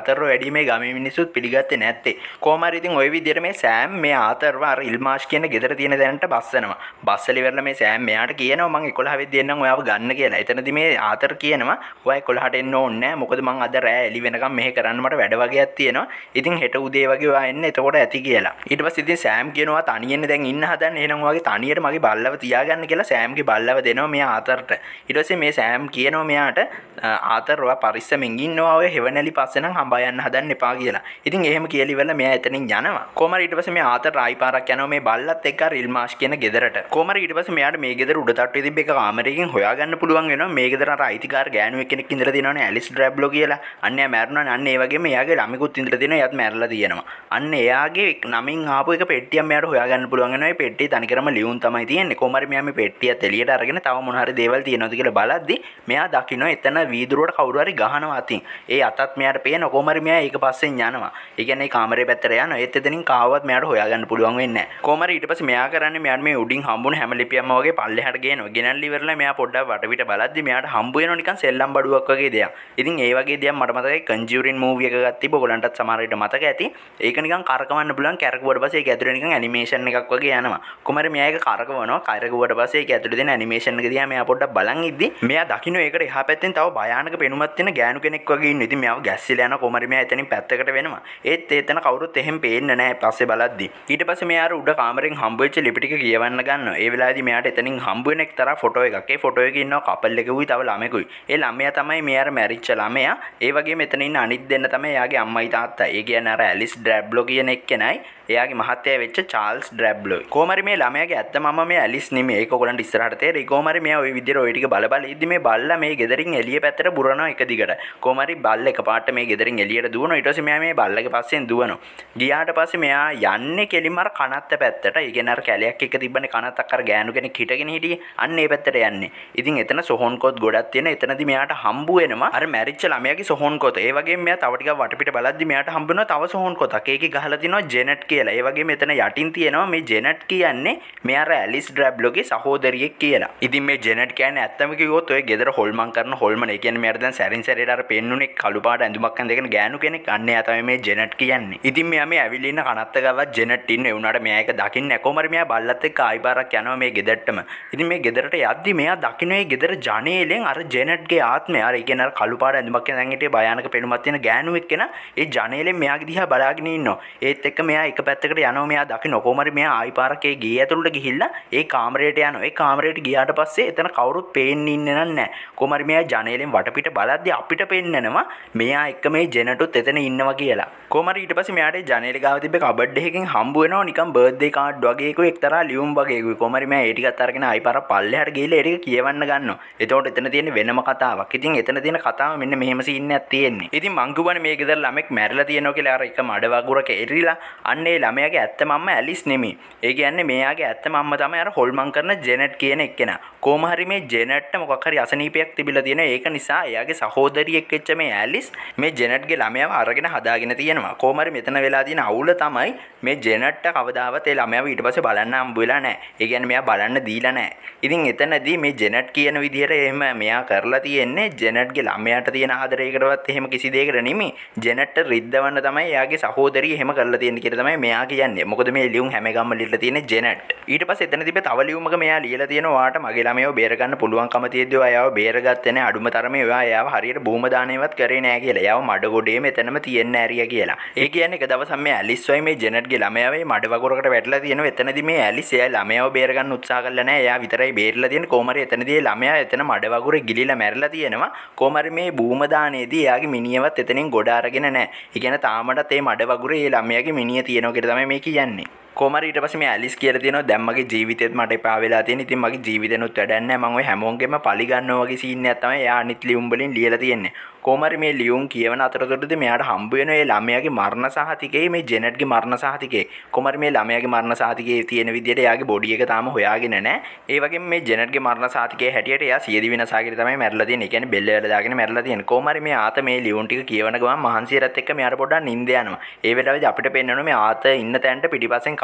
වැඩිය මේ ගමේ මිනිස්සුත් පිළිගත්තේ නැත්තේ. කොහොම හරි ඉතින් ওই විදිහට මේ සෑම් මේ ආතරව අර ඉල්මාෂ් කියන ගෙදර තියෙන දැනට බස්සනවා. බස්සලි වෙරලා මේ සෑම් මෙයාට කියනවා මං එකොළහ වෙද්දී එන්නම් ඔයාව ගන්න කියලා. එතනදී මේ ආතර කියනවා ඔයා එකොළහට එන්න ඕනේ නැහැ. මොකද මං අද රෑ එළි වෙනකම් මෙහෙ කරන්න මට වැඩ වගේක් තියෙනවා. ඉතින් හෙට උදේ වගේ ඔයා එන්න එතකොට ඇති කියලා. ඊට පස්සේ ඉතින් සෑම් කියනවා තනියෙන් දැන් ඉන්න හදන්නේ. එහෙනම් ඔයාගේ තනියට මගේ බල්ලව තියාගන්න කියලා සෑම්ගේ බල්ලව දෙනවා මෙයා ආතරට. ඊට පස්සේ මේ සෑම් කියනවා මෙයාට ආතර ඔයා පරිස්සමෙන් ඉන්නවා ඔය හෙවණලි පස්සේ නම් හඹා යන්න හදන්න එපා කියලා. ඉතින් එහෙම කියලා ඉවරලා මෙයා එතනින් යනවා. කොහමද ඊට පස්සේ මේ ආතර ආයි පාරක් යනවා මේ බල්ලත් එක්ක රිල්මාෂ් කියන ගෙදරට. කොහමද ඊට පස්සේ මෙයාට මේ ගෙදර උඩ තට්ටුවේ තිබ්බ එක කාමරයකින් හොයාගන්න පුළුවන් වෙනවා. මේ ගෙදර අර අයිතිකාර ගෑනුවෙක් කෙනෙක් ඉඳලා තියෙනවානේ ඇලිස් ඩ්‍රැබ්ලෝ කියලා. අන්න එයා මැරුණානේ. අන්න ඒ වගේම එයාගේ ළමෙකුත් ඉඳලා තියෙනවා. එයාත් මැරලා තියෙනවා. අන්න එයාගේ නමින් ආපු එක පෙට්ටියක් මෙයාට හොයාගන්න පුළුවන් වෙනවා. මේ පෙට්ටිය තනිකරම ලියුම් තමයි තියෙන්නේ. කොහමද මෙයා මේ පෙට්ටියත් එළියට අරගෙන තව මොන හරි දේවල් තියෙනවද කියලා බලද්දි මෙයා දකින්න එතන වීදුරුවට කවුරු හරි ගහනවා අතින්. ඒ අතත් මෙයාට පේන කොහමද මෙයා ඒක පස්සෙන් යනවා. ඒ කියන්නේ කාමරේ පැත්තට යනවා. ඒත් එතනින් කාවවත් මෙයාට හොයාගන්න පුළුවන් වෙන්නේ නැහැ. කොහමද ඊට පස්සේ මෙයා කරන්නේ මෙයාට මේ උඩින් හම්බුන හැම ලිපියක්ම වගේ පල්ලෙහාට ගේනවා. ගෙනල්ලි ඉවරලා මෙයා පොඩ්ඩක් වටපිට බලද්දි මෙයාට හම්බ වෙනවා නිකන් සෙල්ලම් බඩුවක් වගේ දෙයක්. ඉතින් ඒ වගේ දෙයක් මට මතකයි කන්ජුරින් මූවි එක ගත්ත ඔයගොල්ලන්ටත් සමහර විට මතක ඇති. ඒක නිකන් කරකවන්න පුළුවන් කැරකුවට පස්සේ ඒක ඇතුලේ නිකන් ඇනිමේෂන් එකක් වගේ යනවා. කොහමද මෙයා ඒක කරකවනවා. කරකවුවට පස්සේ ඒක ඇතුලේ දෙන ඇනිමේෂන් එක දිහා මෙයා පොඩ්ඩක් බලන් ඉද්දි මෙයා දකින්න ඒකට එහා පැත්තෙන් තව භයානක පෙනුමක් තියෙන ගෑනු කෙනෙක් වගේ ඉන්නවා. ඉතින් මෙයාව ගැස්සිලා යනවා. කොහමද මෙයා එතනින් පැත්තකට වෙනවා. ඒත් එතන කවුරුත් එහෙම පේන්නේ නැහැ පස්සේ බලද්දි. ඊට පස්සේ මෙයා අර උඩ කාමරෙන් හම්බ වෙච්ච ලිපි ටික කියවන්න ගන්නවා. ඒ වෙලාවේදී මෙයාට එතනින් හම්බ වෙන එක්තරා ෆොටෝ එකක්. ඒ ෆොටෝ එකේ ඉන්නවා කපල් එකකුයි තව ළමෙකුයි. ඒ ළමයා තමයි මෙයා අර මැරිච්ච ළමයා. ඒ වගේම එතන ඉන්න අනිත් දෙන්න තමයි එයාගේ අම්මයි තාත්තයි. ඒ කියන්නේ අර ඇලිස් ඩ්‍රැබ්ලෝ කියන එක්කෙනයි එයාගේ මහත්තයා වෙච්ච චාල්ස් ඩ්‍රැබ්ලෝ. කොහොම හරි මේ ළමයාගේ ඇත්ත මම මේ ඇලිස් නෙමෙයි. ඒක ඔයගොල්ලන්ට ඉස්සරහට තේරෙයි. කොහොම හරි මෙයා ওই විදිහට ওই ටික බල බල ඉද්දි මේ බල්ලා මේ ගෙදරින් එළිය පැත්තට බුරනවා එක දිගට. කොහොම හරි බල්ල එකපාරට මේ ගෙදරින් එළියට දුවනවා. ඊට පස්සේ මෙයා මේ බල්ලගේ පස්සෙන් දුවනවා. ගියාට පස්සේ මෙයා යන්නේ කෙලින්ම අර කනත්ත පැත්තට. ඒ කියන්නේ අර කැලයක් එක තිබ්බනේ කනත්තක් අර ගෑනු කෙනෙක් හිටගෙන හිටියේ. අන්න ඒ පැත්තට යන්නේ. ඉතින් එතන සොහොන් කොත් ගොඩක් තියෙන. එතනදී මෙයාට හම්බ වෙනවා අර මැරිච්ච ළමයාගේ සොහොන් කොත. ඒ වගේම මෙයා තව ටිකක් වටපිට බලද්දි මෙයාට හම්බ වෙනවා තව සොහොන් කොතක්. ඒකේ ගහලා තිනවා ජෙනට් කියලා. ඒ වගේම එතන යටින් තියෙනවා මේ ජෙනට් කියන්නේ මේ අර ඇලිස් ඩ්‍රැබ්ලෝගේ සහෝදරියෙක් කියලා. ඉතින් මේ ජෙනට් කියන්නේ ඇත්තම කිව්වොත් ඔය ගෙදර හොල්මන් කරන හොල්මන. ඒ කියන්නේ මෙයාට දැන් සැරින් සැරේට අර පෙන්නුනේ කළු පාට ඇඳුමක් ඇඳගෙන ගෑනු කෙනෙක්. අන්න එයා තමයි මේ ජෙනට් කියන්නේ. ඉතින් මෙයා මේ ඇවිල්ලා ඉන්න කනත්ත ගාවත් ජෙනට් ඉන්නේ. උනාට මෙයා ඒක දකින්නේ නැහැ. කොහමද මෙයා බල්ලත් එක්ක ආයි පාරක් යනවා මේ ගෙදරටම. ඉතින් මේ ගෙදරට යද්දි මෙයා දකින්න මේ ගෙදර ජනේලෙන් අර ජෙනට්ගේ ආත්මය අර ඒ කියන්නේ අර කළු පාට ඇඳුමක් ඇඳන් හිටියේ භයානක පෙනුමක් තියෙන ගෑනුවෙක් කෙනා ඒ ජනේලෙන් මෙයාගේ දිහා බලාගෙන ඉන්නවා. ඒත් එක්ක මෙයා එක පැත්තකට යනවා. මෙයා දකින්න කොහමද මෙයා ආයි පාරක් ඒ ගේ ඇතුළට ගිහිල්ලා ඒ කාමරයට යනවා. ඒ කාමරයට ගියාට පස්සේ එතන කවුරුත් පේන්නේ ඉන්නේ නැහැ. කොහමද මෙයා ජනේලෙන් වටපිට බලද්දි අපිට පේන්නනවා මෙයා එක්ක මේ ජෙනටුත් එතන ඉන්නවා කියලා. කොහමද ඊට පස්සේ මෙයාට ජනේලේ ගාව තිබ්බ කබඩ් එකකින් හම්බ වෙනවා නිකන් බර්ත්ඩේ කාඩ් වගේ එකක් එක්තරා ලියුම් වගේ එකක්. කොහමද මෙයා ඒ ටිකත් අරගෙන ආයි පාරක් පල්ලෙහාට ගිහිල්ලා ඒ ටික කියවන්න ගන්නවා. එතකොට එතන තියෙන වෙනම කතාවක්. ඉතින් එතන තියෙන කතාව මෙන්න මෙහෙම සීන් එකක් තියෙන්නේ. ඉතින් මං කියවනේ මේ ගෙදර ළමෙක් මැරිලා තියෙනවා කියලා අර එක මඩ වගුරක එරිලා අන්න ඒ ළමයාගේ ඇත්ත මම්ම ඇලිස් නෙමෙයි. ඒ කියන්නේ මෙයාගේ ඇත්ත මම්ම තමයි අර හොල්මන් කරන ජෙනට් කියන එක්කෙනා. කොහොම හරි මේ ජෙනට්ට මොකක් හරි අසනීපයක් තිබිලා තියෙනවා. ඒක නිසා එයාගේ සහෝදරියෙක් වෙච්ච මේ ඇලිස් මේ ජෙනට්ගේ ළමයාව අරගෙන හදාගෙන තියෙනවා. කොහොම හරි මෙතන වෙලා තියෙන අවුල තමයි මේ ජෙනට්ට කවදාවත් ඒ ළමයාව ඊට පස්සේ බලන්න හම්බ වෙලා නැහැ. ඒ කියන්නේ මෙයා බලන්න දීලා නැහැ. ඉතින් එතනදී මේ ජෙනට් කියන විදිහට එහෙම මෙයා කරලා තියෙන්නේ ජෙනට්ගේ ළමයාට තියෙන ආදරයකටවත් එහෙම කිසි දෙයකට නෙමෙයි. ජෙනට්ට රිද්දවන්න තමයි එයාගේ සහෝදරිය එහෙම කරලා තියෙන්නේ කියලා තමයි මෙයා කියන්නේ. මොකද මේ ලියුම් හැම ගම්ම ලියලා තියෙන්නේ ජෙනට්. ඊට පස්සේ එතන තිබ්බ තව ලියුමක මෙයා ලියලා තියෙනවා ඔයාට මගේ ළමයව බේර ගන්න පුළුවන්කම තියෙද්දි ඔයා එයාව බේරගත්තේ නැහැ. අඩුම තරමේ ඔයා එයාව හරියට බූම දානේවත් කරේ නැහැ කියලා. එයාව මඩ ගොඩේම එතනම තියෙන්න ඇරියා කියලා. ඒ කියන්නේ එක දවසක් මේ ඇලිස් වයි මේ ජෙනට්ගේ ළමයාව මේ මඩ වගුරකට වැටලා තියෙනවා. එතනදී මේ ඇලිස් එයා ළමයාව බේර ගන්න උත්සාහ කළා නැහැ. එයා විතරයි බේරලා තියෙන්නේ. කොහොම හරි එතනදී ළමයා එතන මඩ වගුරේ ගිලිලා මැරිලා තියෙනවා. කොහොම හරි මේ බූම දානේදී එයාගේ මිනියවත් එතනින් ගොඩ අරගෙන නැහැ. ඒ කියන්නේ තාමටත් මේ මඩ වගුරේ මේ ළමයාගේ මිනිය තියෙනවා කියලා තමයි මේ කියන්නේ. කොහමද ඊට පස්සේ මේ ඇලිස් කියලා තියෙනවා දැන් මගේ ජීවිතේත් මට එපා වෙලා තියෙන. ඉතින් මගේ ජීවිතේනොත් වැඩක් නැහැ. මම ඔය හැමෝගෙම පලි ගන්නවා වගේ සීන් එකක් තමයි එයා අනිත් ලියුම් වලින් ලියලා තියෙන්නේ. කොහොම හරි මේ ලියුම් කියවන අතරතුරදී මෙයාට හම්බ වෙන ඒ ළමයාගේ මරණ සහතිකේ මේ ජෙනට්ගේ මරණ සහතිකේ. කොහොම හරි මේ ළමයාගේ මරණ සහතිකේ තියෙන විදිහට එයාගේ බොඩි එක තාම හොයාගෙන නැහැ. ඒ වගේම මේ ජෙනට්ගේ මරණ සහතිකේ හැටියට එයා සියදි විනාශාගෙන තමයි මැරලා තියෙන්නේ. ඒ කියන්නේ බෙල්ල වල දාගෙන මැරලා තියෙන්නේ. කොහොම හරි මේ ආත මේ ලියුම් ටික කියවන ගමන් මහන්සියරත් එක්ක මෙයාට පොඩ්ඩක් නිින්ද යනවා. ඒ වෙලාවේදී අපිට පේන්නවනේ මේ ආත ඉන්න තැනට පිටිපස්සෙන්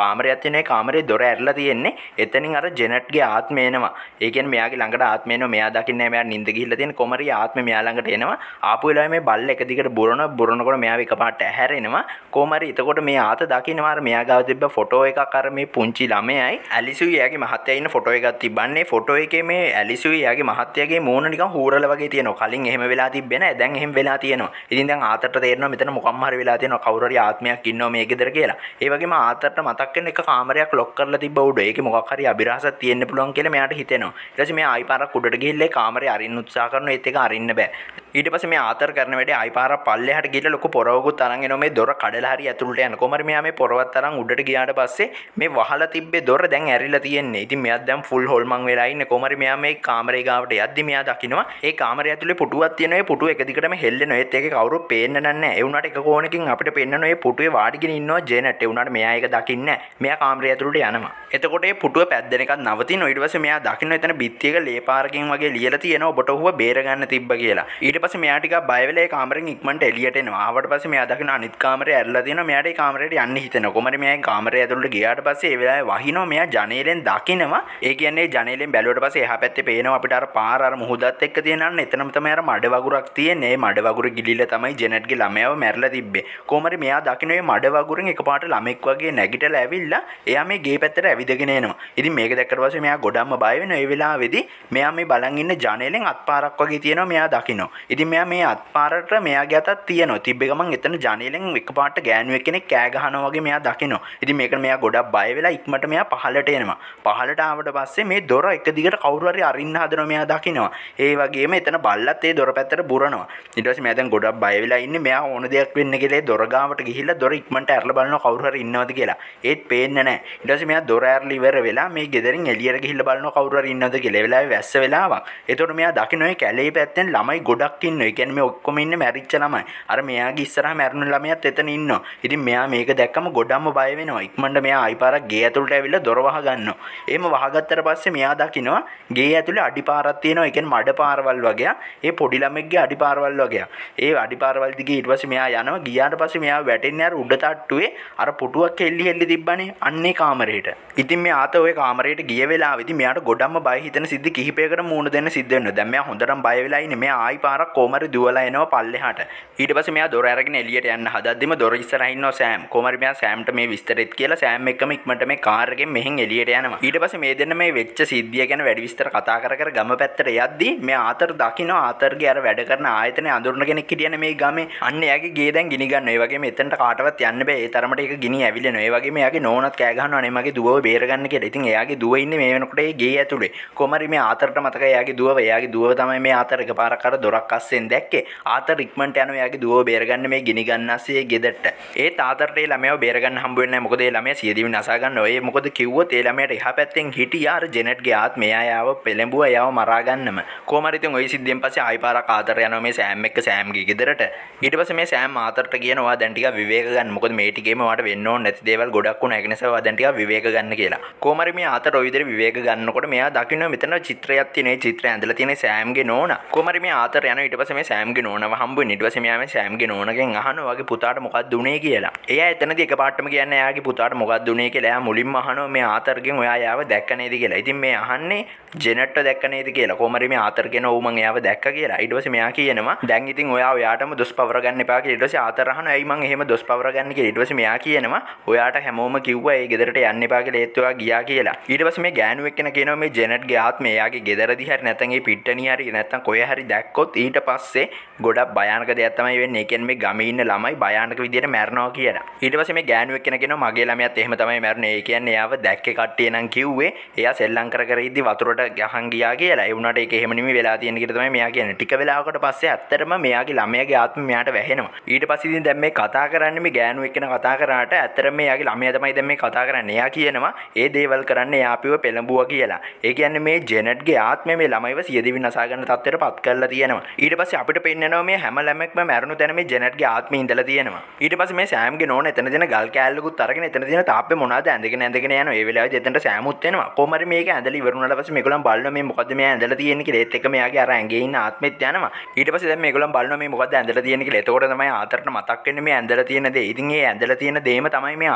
කාමරයක් තියෙනවා. ඒ කාමරේ දොර ඇරලා තියෙන්නේ. එතනින් අර ජෙනට්ගේ ආත්මය එනවා. ඒ කියන්නේ මෙයාගේ ළඟට ආත්මය එනවා. මෙයා දකින්නේ මෙයා නිින්ද ගිහිල්ලා තියෙන කොමරි ආත්මය මෙයා ළඟට එනවා. ආපු වෙලාවේ මේ බල්ල එක දිගට බුරන බුරනකොට මෙයාව එකපාරට ඇහැරෙනවා. කොමරි එතකොට මේ ආත දකින්නවා අර මෙයා ගාව තිබ්බ ෆොටෝ එකක් අර මේ පුංචි ළමයයි ඇලිසුයි එයාගේ මහත්තයා ඉන්න ෆොටෝ එකක් තිබ්බන්නේ. ෆොටෝ එකේ මේ ඇලිසුයි එයාගේ මහත්තයාගේ මූණ නිකන් හූරල වගේ තියෙනවා. කලින් එහෙම වෙලා තිබ්බේ නැහැ. දැන් එහෙම වෙලා තියෙනවා. ඉතින් දැන් ආතට තේරෙනවා මෙතන මොකක්ම හරි වෙලා තියෙනවා. කවුරු හරි ආත්මයක් ඉන්නවා මේ ගෙදර කියලා. ඒ වගේම ආතට මතක් වෙන එක කාමරයක් ලොක් කරලා තිබ්බ උඩ. ඒකේ මොකක් හරි අභිරහසක් තියෙන්න පුළුවන් කියලා මෙයාට හිතෙනවා. ඊට පස්සේ මෙයා ආයි පාරක් උඩට ගිහිල්ලා ඒ කාමරේ අරින්න උත්සාහ කරනවා. ඒත් ඒක අරින්න බෑ. ඊට පස්සේ මේ ආතර කරන වැඩේ ආයි පාරක් පල්ලෙහාට ගිහිල්ලා ලොකු පොරවකුත් අරන් එනවා. මේ දොර කඩලා හරි ඇතුළට යන. කොහමද මෙයා මේ පොරවත් අරන් උඩට ගියාට පස්සේ මේ වහලා තිබ්බේ දොර දැන් ඇරිලා තියෙන්නේ. ඉතින් මෙයාත් දැන් ෆුල් හොල්මන් වෙලා ඉන්නේ. කොහමද මෙයා මේ කාමරේ ගාවට යද්දි මෙයා දකින්නවා ඒ කාමරය ඇතුලේ පුටුවක් තියෙනවා. ඒ පුටුව එක දිගටම හෙල්ලෙනවා. ඒත් ඒකේ කවුරුත් පේන්න නැහැ. ඒ වුණාට එක කෝණකින් අපිට පේන්නනවා මේ පුටුවේ වාඩිගෙන ඉන්නවා ජෙනට්. ඒ වුණාට මෙයා ඒක දකින්නේ නැහැ. මෙයා කාමරය ඇතුළට යනවා. එතකොට ඒ පුටුව පැද්දෙන එකත් නවතිනවා. ඊට පස්සේ මෙයා දකින්න එතන බිත්තියක ලේ පාරකින් වගේ ලියලා තියෙනවා ඔබට ඔහුව බේර ගන්න තිබ්බ කියලා. ඊට පස්සේ මෙයා ටිකක් බය වෙලා ඒ කාමරෙන් ඉක්මනට එළියට එනවා. ආවට පස්සේ මෙයා දකින්න අනිත් කාමරේ ඇරලා තියෙනවා. මෙයාට ඒ කාමරේට යන්න හිතෙනවා. කොහමද මෙයා ඒ කාමරේ ඇතුළට ගියාට පස්සේ ඒ වෙලාවේ වහිනවා. මෙයා ජනේලෙන් දකිනවා. ඒ කියන්නේ ජනේලෙන් බැලුවට පස්සේ එහා පැත්තේ පේනවා අපිට අර පාර අර මුහුදත් එක්ක තියෙනන්න එතනම තමයි අර මඩ වගුරක් තියෙන්නේ. ඒ මඩ වගුර ගිලිලා තමයි ජෙනට්ගේ ළමයාව මැරලා තිබ්බේ. කොහමද මෙයා දකින්න මේ මඩ වගුරෙන් එකපාරට ළමෙක් වගේ නැගිටලා ඇවිල්ලා එයා මේ ගේ පැත්තට ඇවිදගෙන එනවා. ඉතින් මේක දැක්කට පස්සේ මෙයා ගොඩක්ම බය වෙනවා. ඒ වෙලාවේදී මෙයා මේ බලන් ඉන්න ජනේලෙන් අත්පාරක් වගේ තියෙනවා. මෙයා දකිනවා. ඉතින් මෙයා මේ අත්පාරට මෙයාගේ අතක් තියෙනවා. තිබ්බේ ගමන් එතන ජනේලෙන් එකපාරට ගෑනුවෙක් කෙනෙක් කෑ ගහනවා වගේ මෙයා දකිනවා. ඉතින් මේකට මෙයා ගොඩක් බය වෙලා ඉක්මනට මෙයා පහළට එනවා. පහළට ආවට පස්සේ මේ දොර එක දිගට කවුරු හරි අරින්න හදනවා මෙයා දකිනවා. ඒ වගේම එතන බල්ලත් ඒ දොර පැත්තට බුරනවා. ඊට පස්සේ මෙයා දැන් ගොඩක් බය වෙලා ඉන්නේ. මෙයා ඕන දෙයක් වෙන්න කියලා ඒ දොර ගාවට ගිහිල්ලා දොර ඉක්මනට ඇරලා බලනවා කවුරු හරි ඉන්නවද කියලා. ඒත් පේන්නේ නැහැ. ඊට පස්සේ මෙයා දොර ඇරලා ඉවර වෙලා මේ ගෙදරින් එළියට ගිහිල්ලා බලනවා කවුරු හරි ඉන්නවද කියලා. ඒ වෙලාවේ වැස්ස වෙලාවක්. ඒතකොට මෙයා දකින්න ඔය කැලේ පැත්තෙන් ළමයි ගොඩක් ඉන්නවා. ඒ කියන්නේ මේ ඔක්කොම ඉන්නේ මැරිච්ච ළමයි. අර මෙයාගේ ඉස්සරහා මැරුණු ළමයාත් එතන ඉන්නවා. ඉතින් මෙයා මේක දැක්කම ගොඩක්ම බය වෙනවා. ඉක්මනට මෙයා ආයිපාරක් ගේ ඇතුළට ඇවිල්ලා දොර වහ ගන්නවා. එහෙම වහගත්තට පස්සේ මෙයා දකිනවා ගේ ඇතුලේ අඩිපාරක් තියෙනවා. ඒ කියන්නේ මඩ පාරවල් වගේ. ඒ පොඩි ළමෙක්ගේ අඩිපාරවල් වගේ. ඒ අඩිපාරවල් දිගේ ඊට පස්සේ මෙයා යනවා. ගියාට පස්සේ මෙයා වැටෙන්නේ අර උඩ තට්ටුවේ අර පුටුවක් හෙල්ලි හෙල්ලි තිබ්බනේ අන්නේ කාමරේට. ඉතින් මේ ආත ওই කාමරේට ගිය වෙලාවෙදි මෙයාට ගොඩක්ම බය හිතෙන සිද්ධි කිහිපයකට මූණ දෙන්න සිද්ධ වෙනවා. දැන් මෙයා හොඳටම බය වෙලා ඉන්නේ. මෙයා ආයි පාරක් කොමරි දුවලා එනවා පල්ලෙහාට. ඊට පස්සේ මෙයා දොර අරගෙන එළියට යන්න හදද්දිම දොර ඉස්සරහා ඉන්නවා සෑම්. කොමරි මෙයා සෑම්ට මේ විස්තරෙත් කියලා සෑම් එක්කම ඉක්මනට මේ කාර් එකෙන් මෙහෙන් එළියට යනවා. ඊට පස්සේ මේ දෙන්න මේ වෙච්ච සිද්ධිය ගැන වැඩි විස්තර කතා කර කර ගම පැත්තට යද්දි මෙයා ආතර දකිනවා ආතරගේ අර වැඩ කරන ආයතනයේ අඳුරන කෙනෙක් හිටියනේ මේ ගමේ. අන්න එයාගේ ගේ දැන් ගිනි ගන්නවා. ඒ වගේම එතනට කාටවත් යන්න බෑ. ඒ තරමට ඒක ගිනි ඇවිලෙනවා. ඒ වගේම එයාගේ නෝනත් කෑ ගහනවා නේ මගේ දුවව බේර ගන්න කියලා. ඉතින් එයාගේ දුව ඉන්නේ මේ වෙනකොට ඒ ගේ ඇතුලේ. කොමරි මේ ආතරට මතකයි එයාගේ දුවව. එයාගේ දුවව තමයි මේ ආතර එකපාරක් අර දොරක් අස්සෙන් දැක්කේ. ආතර ඉක්මනට යනවා එයාගේ දුවව බේර ගන්න මේ ගිනි ගන්න ASCII ගෙදරට. ඒත් ආතරට ඒ ළමයාව බේර ගන්න හම්බ වෙන්නේ නැහැ. මොකද ඒ ළමයා සියදිවි නසා ගන්න ඔය මොකද කිව්වොත් ඒ ළමයාට එහා පැත්තෙන් හිටියා අර ජෙනට්ගේ ආත්මය යාව පෙළඹුවා යාව මරා ගන්නම. කොහමද ඉතින් ওই සිද්ධියෙන් පස්සේ ආයි පාරක් ආතර යනවා මේ සෑම් එක්ක සෑම්ගේ ගෙදරට. ඊට පස්සේ මේ සෑම් ආතරට කියනවා දැන් ටිකක් විවේක ගන්න. මොකද මේ ටිකේම වාට වෙන්න ඕන නැති දේවල් ගොඩක් වුණා. ඒක නිසා වා දැන් ටිකක් විවේක ගන්න කියලා. කොහමද මේ ආතර ওই විදිහට විවේක ගන්නකොට මෙයා දකින්න මෙතන චිත්‍රයක් තියෙන. ඒ චිත්‍රය ඇඳලා තියෙන සෑම්ගේ නෝනා. කොහමද මේ ආතර යනවා ඊට පස්සේ මේ සෑම්ගේ නෝනව හම්බ වෙන්නේ. ඊට පස්සේ මෙයා මේ සෑම්ගේ නෝනගෙන් අහනවා වගේ පුතාට මොකක්ද උනේ කියලා. එයා එතනදී එකපාරටම කියන්නේ එයාගේ පුතාට මොකක්ද උනේ කියලා. එයා මුලින්ම අහනවා මේ ආතරගෙන් ඔයා යාව දැක්ක නේද කියලා. ඉතින් මේ අහන්නේ ජෙනට්ට දැක්ක නේද කියලා. කොහමද මේ ආතර කියන ඔව් මං එයාව දැක්ක කියලා. ඊට පස්සේ මෙයා කියනවා දැන් ඉතින් ඔයා ඔයාටම දොස් පවර ගන්න එපා කියලා. ඊට පස්සේ ආතර අහනවා ඇයි මං එහෙම දොස් පවර ගන්න කියලා. ඊට පස්සේ මෙයා කියනවා ඔයාට හැමෝම කිව්වා ඒ ගෙදරට යන්න එපා කියලා ඒත් ඔයා ගියා කියලා. ඊට පස්සේ මේ ගෑනු එක්කෙනා කියනවා මේ ජෙනට්ගේ ආත්මය එයාගේ ගෙදරදී හරි නැත්නම් ඒ පිට්ටනිය හරි නැත්නම් කොහේ හරි දැක්කොත් ඊට පස්සේ ගොඩක් භයානක දෙයක් තමයි වෙන්නේ. ඒ කියන්නේ මේ ගමේ ඉන්න ළමයි භයානක විදියට මැරනවා කියලා. ඊට පස්සේ මේ ගෑනු එක්කෙනා කියනවා මගේ ළමයාත් එහෙම තමයි මැරුණේ. ඒ කියන්නේ එයාව දැක්කේ කට්ටිය නම් කිව්වේ එයා සෙල්ලම් කර කර ඉද්දි වතුරට ගහන් ගියා කියලා. ඒ වුණාට ඒක එහෙම නෙමෙයි වෙලා තියෙන්නේ කියලා තමයි මෙයා කියන්නේ. ටික වෙලාවකට පස්සේ ඇත්තටම මෙයාගේ ළමයාගේ ආත්මය මෙයාට වැහෙනවා. ඊට පස්සේ ඉතින් දැන් මේ කතා කරන්නේ මේ ගෑනු එක්කෙනා කතා කරාට ඇත්තටම මෙයාගේ ළමයා තමයි දැන් මේ කතා කරන්නේ. එයා කියනවා ඒ දේවල් කරන්නේ එයා අපිව පෙළඹුවා කියලා. ඒ කියන්නේ මේ ජෙනට්ගේ ආත්මය මේ ළමයිව සියදිවි නසා ගන්න තත්ත්වයට පත් කරලා තියෙනවා. ඊට පස්සේ අපිට පෙන්නනවා මේ හැම ළමෙක්ම මැරුණු තැන මේ ජෙනට්ගේ ආත්මය ඉඳලා තියෙනවා. ඊට පස්සේ මේ සෑම්ගේ නෝන එතන දෙන ගල් කෑල්ලකුත් අරගෙන එතන දෙන තාප්පේ මොනවාද ඇඳගෙන ඇඳගෙන යනවා. ඒ වෙලාවේදී එතනට සෑමුත් එනවා. කොහොම හරි මේක ඇඳලා ඉවර වුණාට පස්සේ මේගොල්ලන් බලනවා මේ මොකද්ද මේ ඇඳලා තියෙන්නේ කියලා. ඒත් එක මෙයාගේ අර ඇඟේ ඉන්න ආත්මෙත් යනවා. ඊට පස්සේ දැන් මේගොල්ලන් බලනවා මේ මොකද්ද ඇඳලා තියෙන්නේ කියලා. එතකොට තමයි ආතරට මතක් වෙන්නේ මේ ඇඳලා තියෙන දේ. ඉතින් මේ ඇඳලා තියෙන දේම තමයි මේ ආතරගේ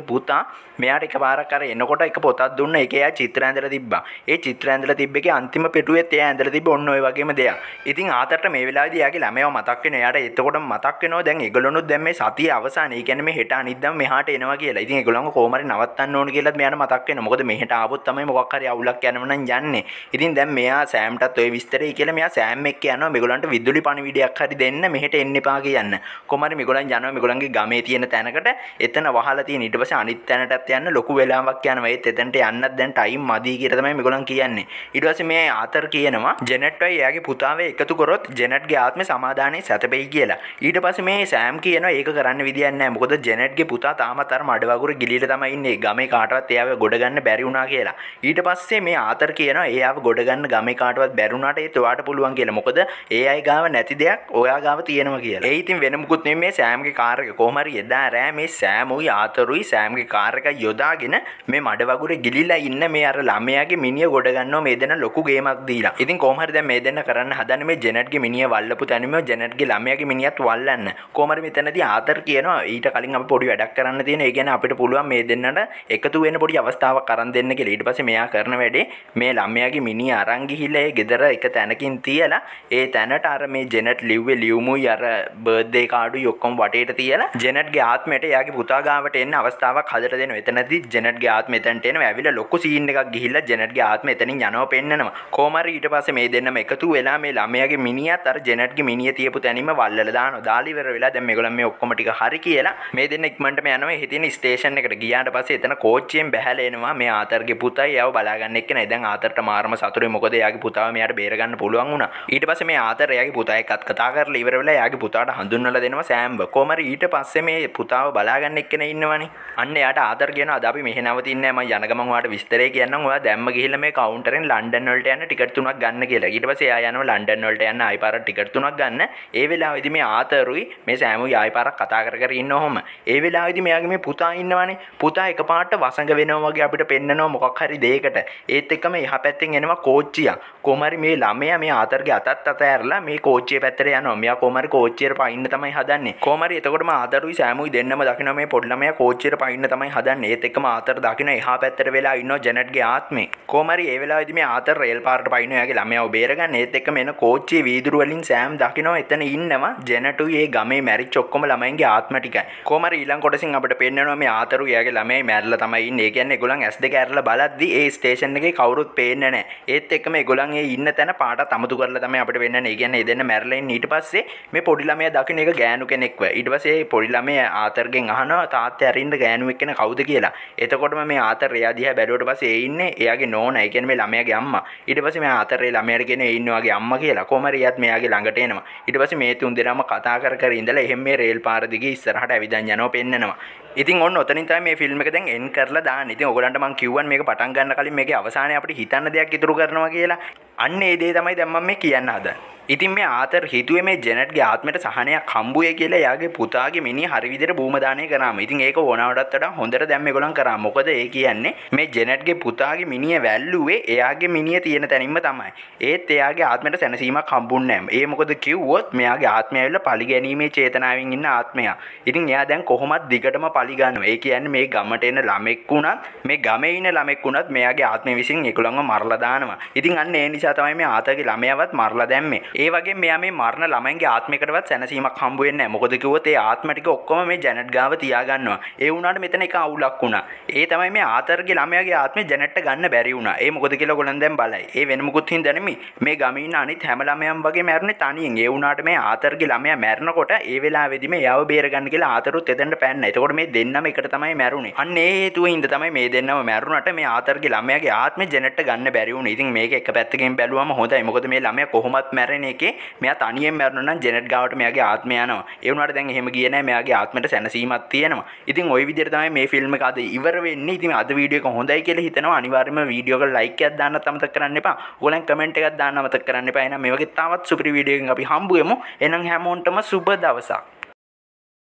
පුතා මෙයාට එකපාරක් අර එනකොට එක පොතක් දුන්න. ඒකේ එයා චිත්‍ර ඇඳලා තිබ්බා. ඒ චිත්‍ර ඇඳලා තිබ්බ එකේ අන්තිම පිටුවෙත් එයා ඇඳලා තිබ්බ ඔන්න ඔය වගේම දෙයක්. ඉතින් ආතරට මේ වෙලාවේදී එයාගේ ළමයාව මතක් වෙනවා. එයාට එතකොටම මතක් වෙනවා දැන් ඒගොල්ලොනුත් දැන් මේ සතියේ අවසානයේ. ඒ කියන්නේ මේ හෙට අනිද්දාම මෙහාට එනවා කියලා. ඉතින් ඒගොල්ලන්ව කොහොම හරි නවත්තන්න ඕන කියලාත් මෙයාට මතක් වෙනවා. මොකද මෙහෙට ආවොත් තමයි මොකක් හරි අවුලක් යනව නම් යන්නේ. ඉතින් දැන් මෙයා සෑම්ටත් ඔය විස්තරේ කියලා මෙයා සෑම් එක්ක යනවා. මේගොල්ලන්ට විදුලි පණිවිඩයක් හරි දෙන්න මෙහෙට එන්න එපා කියන්න. කොහොම හරි මේගොල්ලන් යනවා මේගොල්ලන්ගේ ගමේ තියෙන තැනකට. එතන වහලා තියෙන ඊට පස්සේ අනිත් තැනටත් යන්න ලොකු වෙලාවක් යනවා. ඒත් එතනට යන්නත් දැන් ටයිම් මදි කියලා තමයි මේගොල්ලන් කියන්නේ. ඊට පස්සේ මේ ආතර් කියනවා ජෙනට්වයි එයාගේ පුතාව එකතු කරොත් ජෙනට්ගේ ආත්මේ සමාදානයේ සැතපෙයි කියලා. ඊට පස්සේ මේ සෑම් කියනවා ඒක කරන්න විදියක් නැහැ. මොකද ජෙනට්ගේ පුතා තාමත් අර මඩ වගුර ගිලිලා තමයි ඉන්නේ. ගමේ කාටවත් එයාව ගොඩ ගන්න බැරි වුණා කියලා. ඊට පස්සේ මේ ආතර් කියනවා එයාව ගොඩ ගන්න ගමේ කාටවත් බැරි වුණාට ඒත් ඔයාට පුළුවන් කියලා. මොකද ඒ අය ගාව නැති දෙයක් ඔයා ගාව තියෙනවා කියලා. ඒ ඉතින් වෙන මුකුත් නෙමෙයි මේ සෑම්ගේ කාර් එක. කොහොම හරි එදා රෑ මේ සෑමුයි ආතරුයි සෑම්ගේ කාර් එක යොදාගෙන මේ මඩ වගුරේ ගිලිලා ඉන්න මේ අර ළමයාගේ මිනිය ගොඩ ගන්නවා මේ දෙන ලොකු ගේමක් දීලා. ඉතින් කොහොම හරි දැන් මේ දෙන්න කරන්න හදන්නේ මේ ජෙනට්ගේ මිනිය වල්ලපු තැනම ජෙනට්ගේ ළමයාගේ මිනියත් වල්ලන්න. කොහොම හරි මෙතනදී ආතර් කියනවා ඊට කලින් අපි පොඩි වැඩක් කරන්න තියෙන. ඒ කියන්නේ අපිට පුළුවන් මේ දෙන්නට එකතු වෙන්න පොඩි අවස්ථාවක් අරන් දෙන්න කියලා. ඊට පස්සේ මෙයා කරන වැඩේ මේ ළමයාගේ මිනිය අරන් ගිහිල්ලා ඒ ගෙදර එක තැනකින් තියලා ඒ තැනට අර මේ ජෙනට් ලිව්වේ ලියුමුයි අර බර්ත්ඩේ කාඩුයි ඔක්කොම වටේට තියලා ජෙනට්ගේ ආත්මයට එයාගේ පුතා ගාවට එන්න අවස්ථාවක් හදලා දෙනවා. එතනදී ජෙනට්ගේ ආත්මය එතනට එනවා. ඇවිල්ලා ලොකු සීන් එකක් ගිහිල්ලා ජෙනට්ගේ ආත්මය එතනින් යනවා පෙන්නනවා. කොහොම හරි ඊට පස්සේ මේ දෙන්නම එකතු වෙලා මේ ළමයාගේ මිනිහත් අර ජෙනට්ගේ මිනිහ තියපු තැනින්ම වල්ලලා දානවා. දාලා ඉවර වෙලා දැන් මේගොල්ලන් මේ ඔක්කොම ටික හරි කියලා මේ දෙන්න ඉක්මනටම යනවා. එහෙ තියෙන ස්ටේෂන් එකට ගියාට පස්සේ එතන කෝච්චියෙන් බැහැලා එනවා මේ ආතරගේ පුතයි යව බලා ගන්න එක්කනේ. දැන් ආතරට මාරම සතුටුයි. මොකද එයාගේ පුතාව මෙයාට බේර ගන්න පුළුවන් වුණා. ඊට පස්සේ මේ ආතර එයාගේ පුතා එක්කත් කතා කරලා ඉවර වෙලා එයාගේ පුතාට හඳුන්වලා දෙනවා සෑම්ව. කොහොම හරි ඊට පස්සේ මේ පුතාව බලා ගන්න එක්කනේ ඉන්නවනේ. අන්න එයාට ආතර කියනවා අද අපි මෙහෙ නවතින්නේ නැහැ. මම යන ගමන් ඔයාලට විස්තරේ කියන්නම්. ඔයා දැම්ම ගිහිල්ලා මේ කවුන්ටරෙන් ලන්ඩන් වලට යන්න ටිකට් තුනක් ගන්න කියලා. ඊට පස්සේ එයා යනවා ලන්ඩන් වලට යන්න ආයි පාරක් ටිකට් තුනක් ගන්න. ඒ වෙලාවේදී මේ ආතරුයි මේ සෑමුයි ආයි පාරක් කතා කර කර ඉන්න ඔහොම. ඒ වෙලාවේදී මෙයාගේ මේ පුතා ඉන්නවනේ. පුතා එකපාරට වසඟ වෙනවා වගේ අපිට පෙන්නනවා මොකක් හරි දෙයකට. ඒත් එක්කම එහා පැත්තෙන් එනවා කෝච්චියක්. කොහොම හරි මේ ළමයා මේ ආතරගේ අතත් අත ඇරලා මේ කෝච්චිය පැත්තට යනවා. මෙයා කොහොම හරි කෝච්චියට පයින්න තමයි හදන්නේ. කොහොම හරි එතකොටම ආතරුයි සෑමුයි දෙන්නම දකින්න මේ පොඩි ළමයා කෝච්චියට පයින්න තමයි හදන්නේ. ඒත් එක්කම ආතර දකින්න එහා පැත්තට වෙලා ඉන්නවා ජෙනට්ගේ ආත්මේ. කොහොම හරි ඒ වෙලාවේදී මේ ආතර රේල් පාරට පයින්න එයාගේ ළමයාව බේරගන්න. ඒත් එක්කම එන කෝච්චියේ වීදුරු වලින් සෑම් දකින්න එතන ඉන්නවා ජෙනටුයි ඒ ගමේ මැරිච්ච ඔක්කොම ළමයින්ගේ ආත්ම ටිකයි. කොහොම හරි ඊළඟ කොටසින් අපිට පෙන්නනවා මේ ආතරුයි එයාගේ ළමයි මැරලා තමයි ඉන්නේ. ඒ කියන්නේ ඒගොල්ලන් ඇස් දෙක ඇරලා බලද්දි ඒ ස්ටේෂන් එකේ කවුරුත් පේන්නේ නැහැ. ඒත් එක්කම ඒගොල්ලන් ඒ ඉන්න තැන පාටත් අමුතු කරලා තමයි අපිට වෙන්නන්නේ. ඒ කියන්නේ ඒ දෙන්න මැරලා ඉන්නේ. ඊට පස්සේ මේ පොඩි ළමයා දකින්න එක ගෑනු කෙනෙක්ව. ඊට පස්සේ මේ පොඩි ළමයා ආතරගෙන් අහනවා තාත්තේ අරින්න ගෑනු එක්කෙන කවුද කියලා. එතකොටම මේ ආතර එයා දිහා බැලුවට පස්සේ ඒ ඉන්නේ එයාගේ නෝනා. ඒ කියන්නේ මේ ළමයාගේ අම්මා. ඊට පස්සේ මේ ආතර ඒ ළමයාට කියන්නේ ඒ ඉන්නේ වාගේ අම්මා කියලා. කොහොම හරි එයාත් මෙයාගේ ළඟට එනවා. ඊට පස්සේ මේ තුන් දෙනාම කතා කර කර ඉඳලා එහෙම මේ රේල් පාර දිගේ ඉස්සරහට ඇවිදන් යනවා පෙන්නනවා. ඉතින් ඔන්න ඔතනින් තමයි මේ ෆිල්ම් එක දැන් එන්ඩ් කරලා දාන්නේ. ඉතින් ඔයගලන්ට මම කිව්වන් මේක පටන් ගන්න කලින් මේකේ අවසානයේ අපිට හිතන්න දෙයක් ඉතුරු කරනවා කියලා. අන්න ඒ දේ තමයි දැන් මම මේ කියන්න හදන්නේ. ඉතින් මේ ආතර හිතුවේ මේ ජෙනට්ගේ ආත්මයට සහනයක් හම්බුවේ කියලා එයාගේ පුතාගේ මිනිහ හරි විදිහට බූම දාණය කරාම. ඉතින් ඒක ඕනවටත් වඩා හොඳට දැන් මේගොල්ලන් කරා. මොකද ඒ කියන්නේ මේ ජෙනට්ගේ පුතාගේ මිනිහ වැල්ලුවේ එයාගේ මිනිහ තියෙන තැනින්ම තමයි. ඒත් එයාගේ ආත්මයට සැනසීමක් හම්බුන්නේ නැහැ. ඒ මොකද කිව්වොත් මෙයාගේ ආත්මය ඇවිල්ලා පලි ගැනීමේ චේතනාවෙන් ඉන්න ආත්මයක්. ඉතින් එයා දැන් කොහොමද දිගටම පලි ගන්නවා. ඒ කියන්නේ මේ ගමට එන ළමෙක් වුණත් මේ ගමේ ඉන්න ළමෙක් වුණත් මෙයාගේ ආත්මය විසින් ඒගොල්ලන්ව මරලා දානවා. ඉතින් අන්න ඒ නිසා තමයි මේ ආතරගේ ළමයාවත් මරලා දැම්මේ. ඒ වගේ මෙයා මේ මරණ ළමයින්ගේ ආත්මයකටවත් සැනසීමක් හම්බ වෙන්නේ නැහැ. මොකද කිව්වොත් ඒ ආත්ම ටික ඔක්කොම මේ ජෙනට් ගාව තියා ගන්නවා. ඒ වුණාට මෙතන එක අවුලක් වුණා. ඒ තමයි මේ ආතරගේ ළමයාගේ ආත්මය ජෙනට්ට ගන්න බැරි වුණා. ඒ මොකද කියලා ඔයගොල්ලන් දැන් බලයි. ඒ වෙන මොකුත් හින්දා නෙමෙයි. මේ ගමේ ඉන්න අනිත් හැම ළමයන් වගේ මැරුණේ තනියෙන්. ඒ වුණාට මේ ආතරගේ ළමයා මැරෙනකොට ඒ වෙලාවේදී මේ යව බේර ගන්න කියලා ආතරුත් එතනට පැන්න. එතකොට මේ දෙන්නම එකට තමයි මැරුණේ. අන්න ඒ හේතුවෙන් හින්දා තමයි මේ දෙන්නම මැරුණාට මේ ආතරගේ ළමයාගේ ආත්මය ජෙනට්ට ගන්න බැරි වුණේ. ඉතින් මේක එක පැත්තකින් බැලුවම හොඳයි. මොකද මේ ළමයා කොහොමත් මැරෙන එකේ මෙයා තනියෙන් මැරුණා නම් ජෙනට් ගාවට මෙයාගේ ආත්මය යනවා. ඒ වුණාට දැන් එහෙම ගියේ නැහැ. මෙයාගේ ආත්මයට සැනසීමක් තියෙනවා. ඉතින් ওই විදිහට තමයි මේ ෆිල්ම් එක අද ඉවර වෙන්නේ. ඉතින් අද වීඩියෝ එක හොඳයි කියලා හිතනවා. අනිවාර්යයෙන්ම වීඩියෝ එකට ලයික් එකක් දාන්නත් අමතක කරන්න එපා. ඔයගොල්ලන් කමෙන්ට් එකක් දාන්න අමතක කරන්න එපා. එහෙනම් මේ වගේ තවත් සුපිරි වීඩියෝ එකකින් අපි හම්බ වෙමු. එහෙනම් හැමෝන්ටම සුබ දවසක්.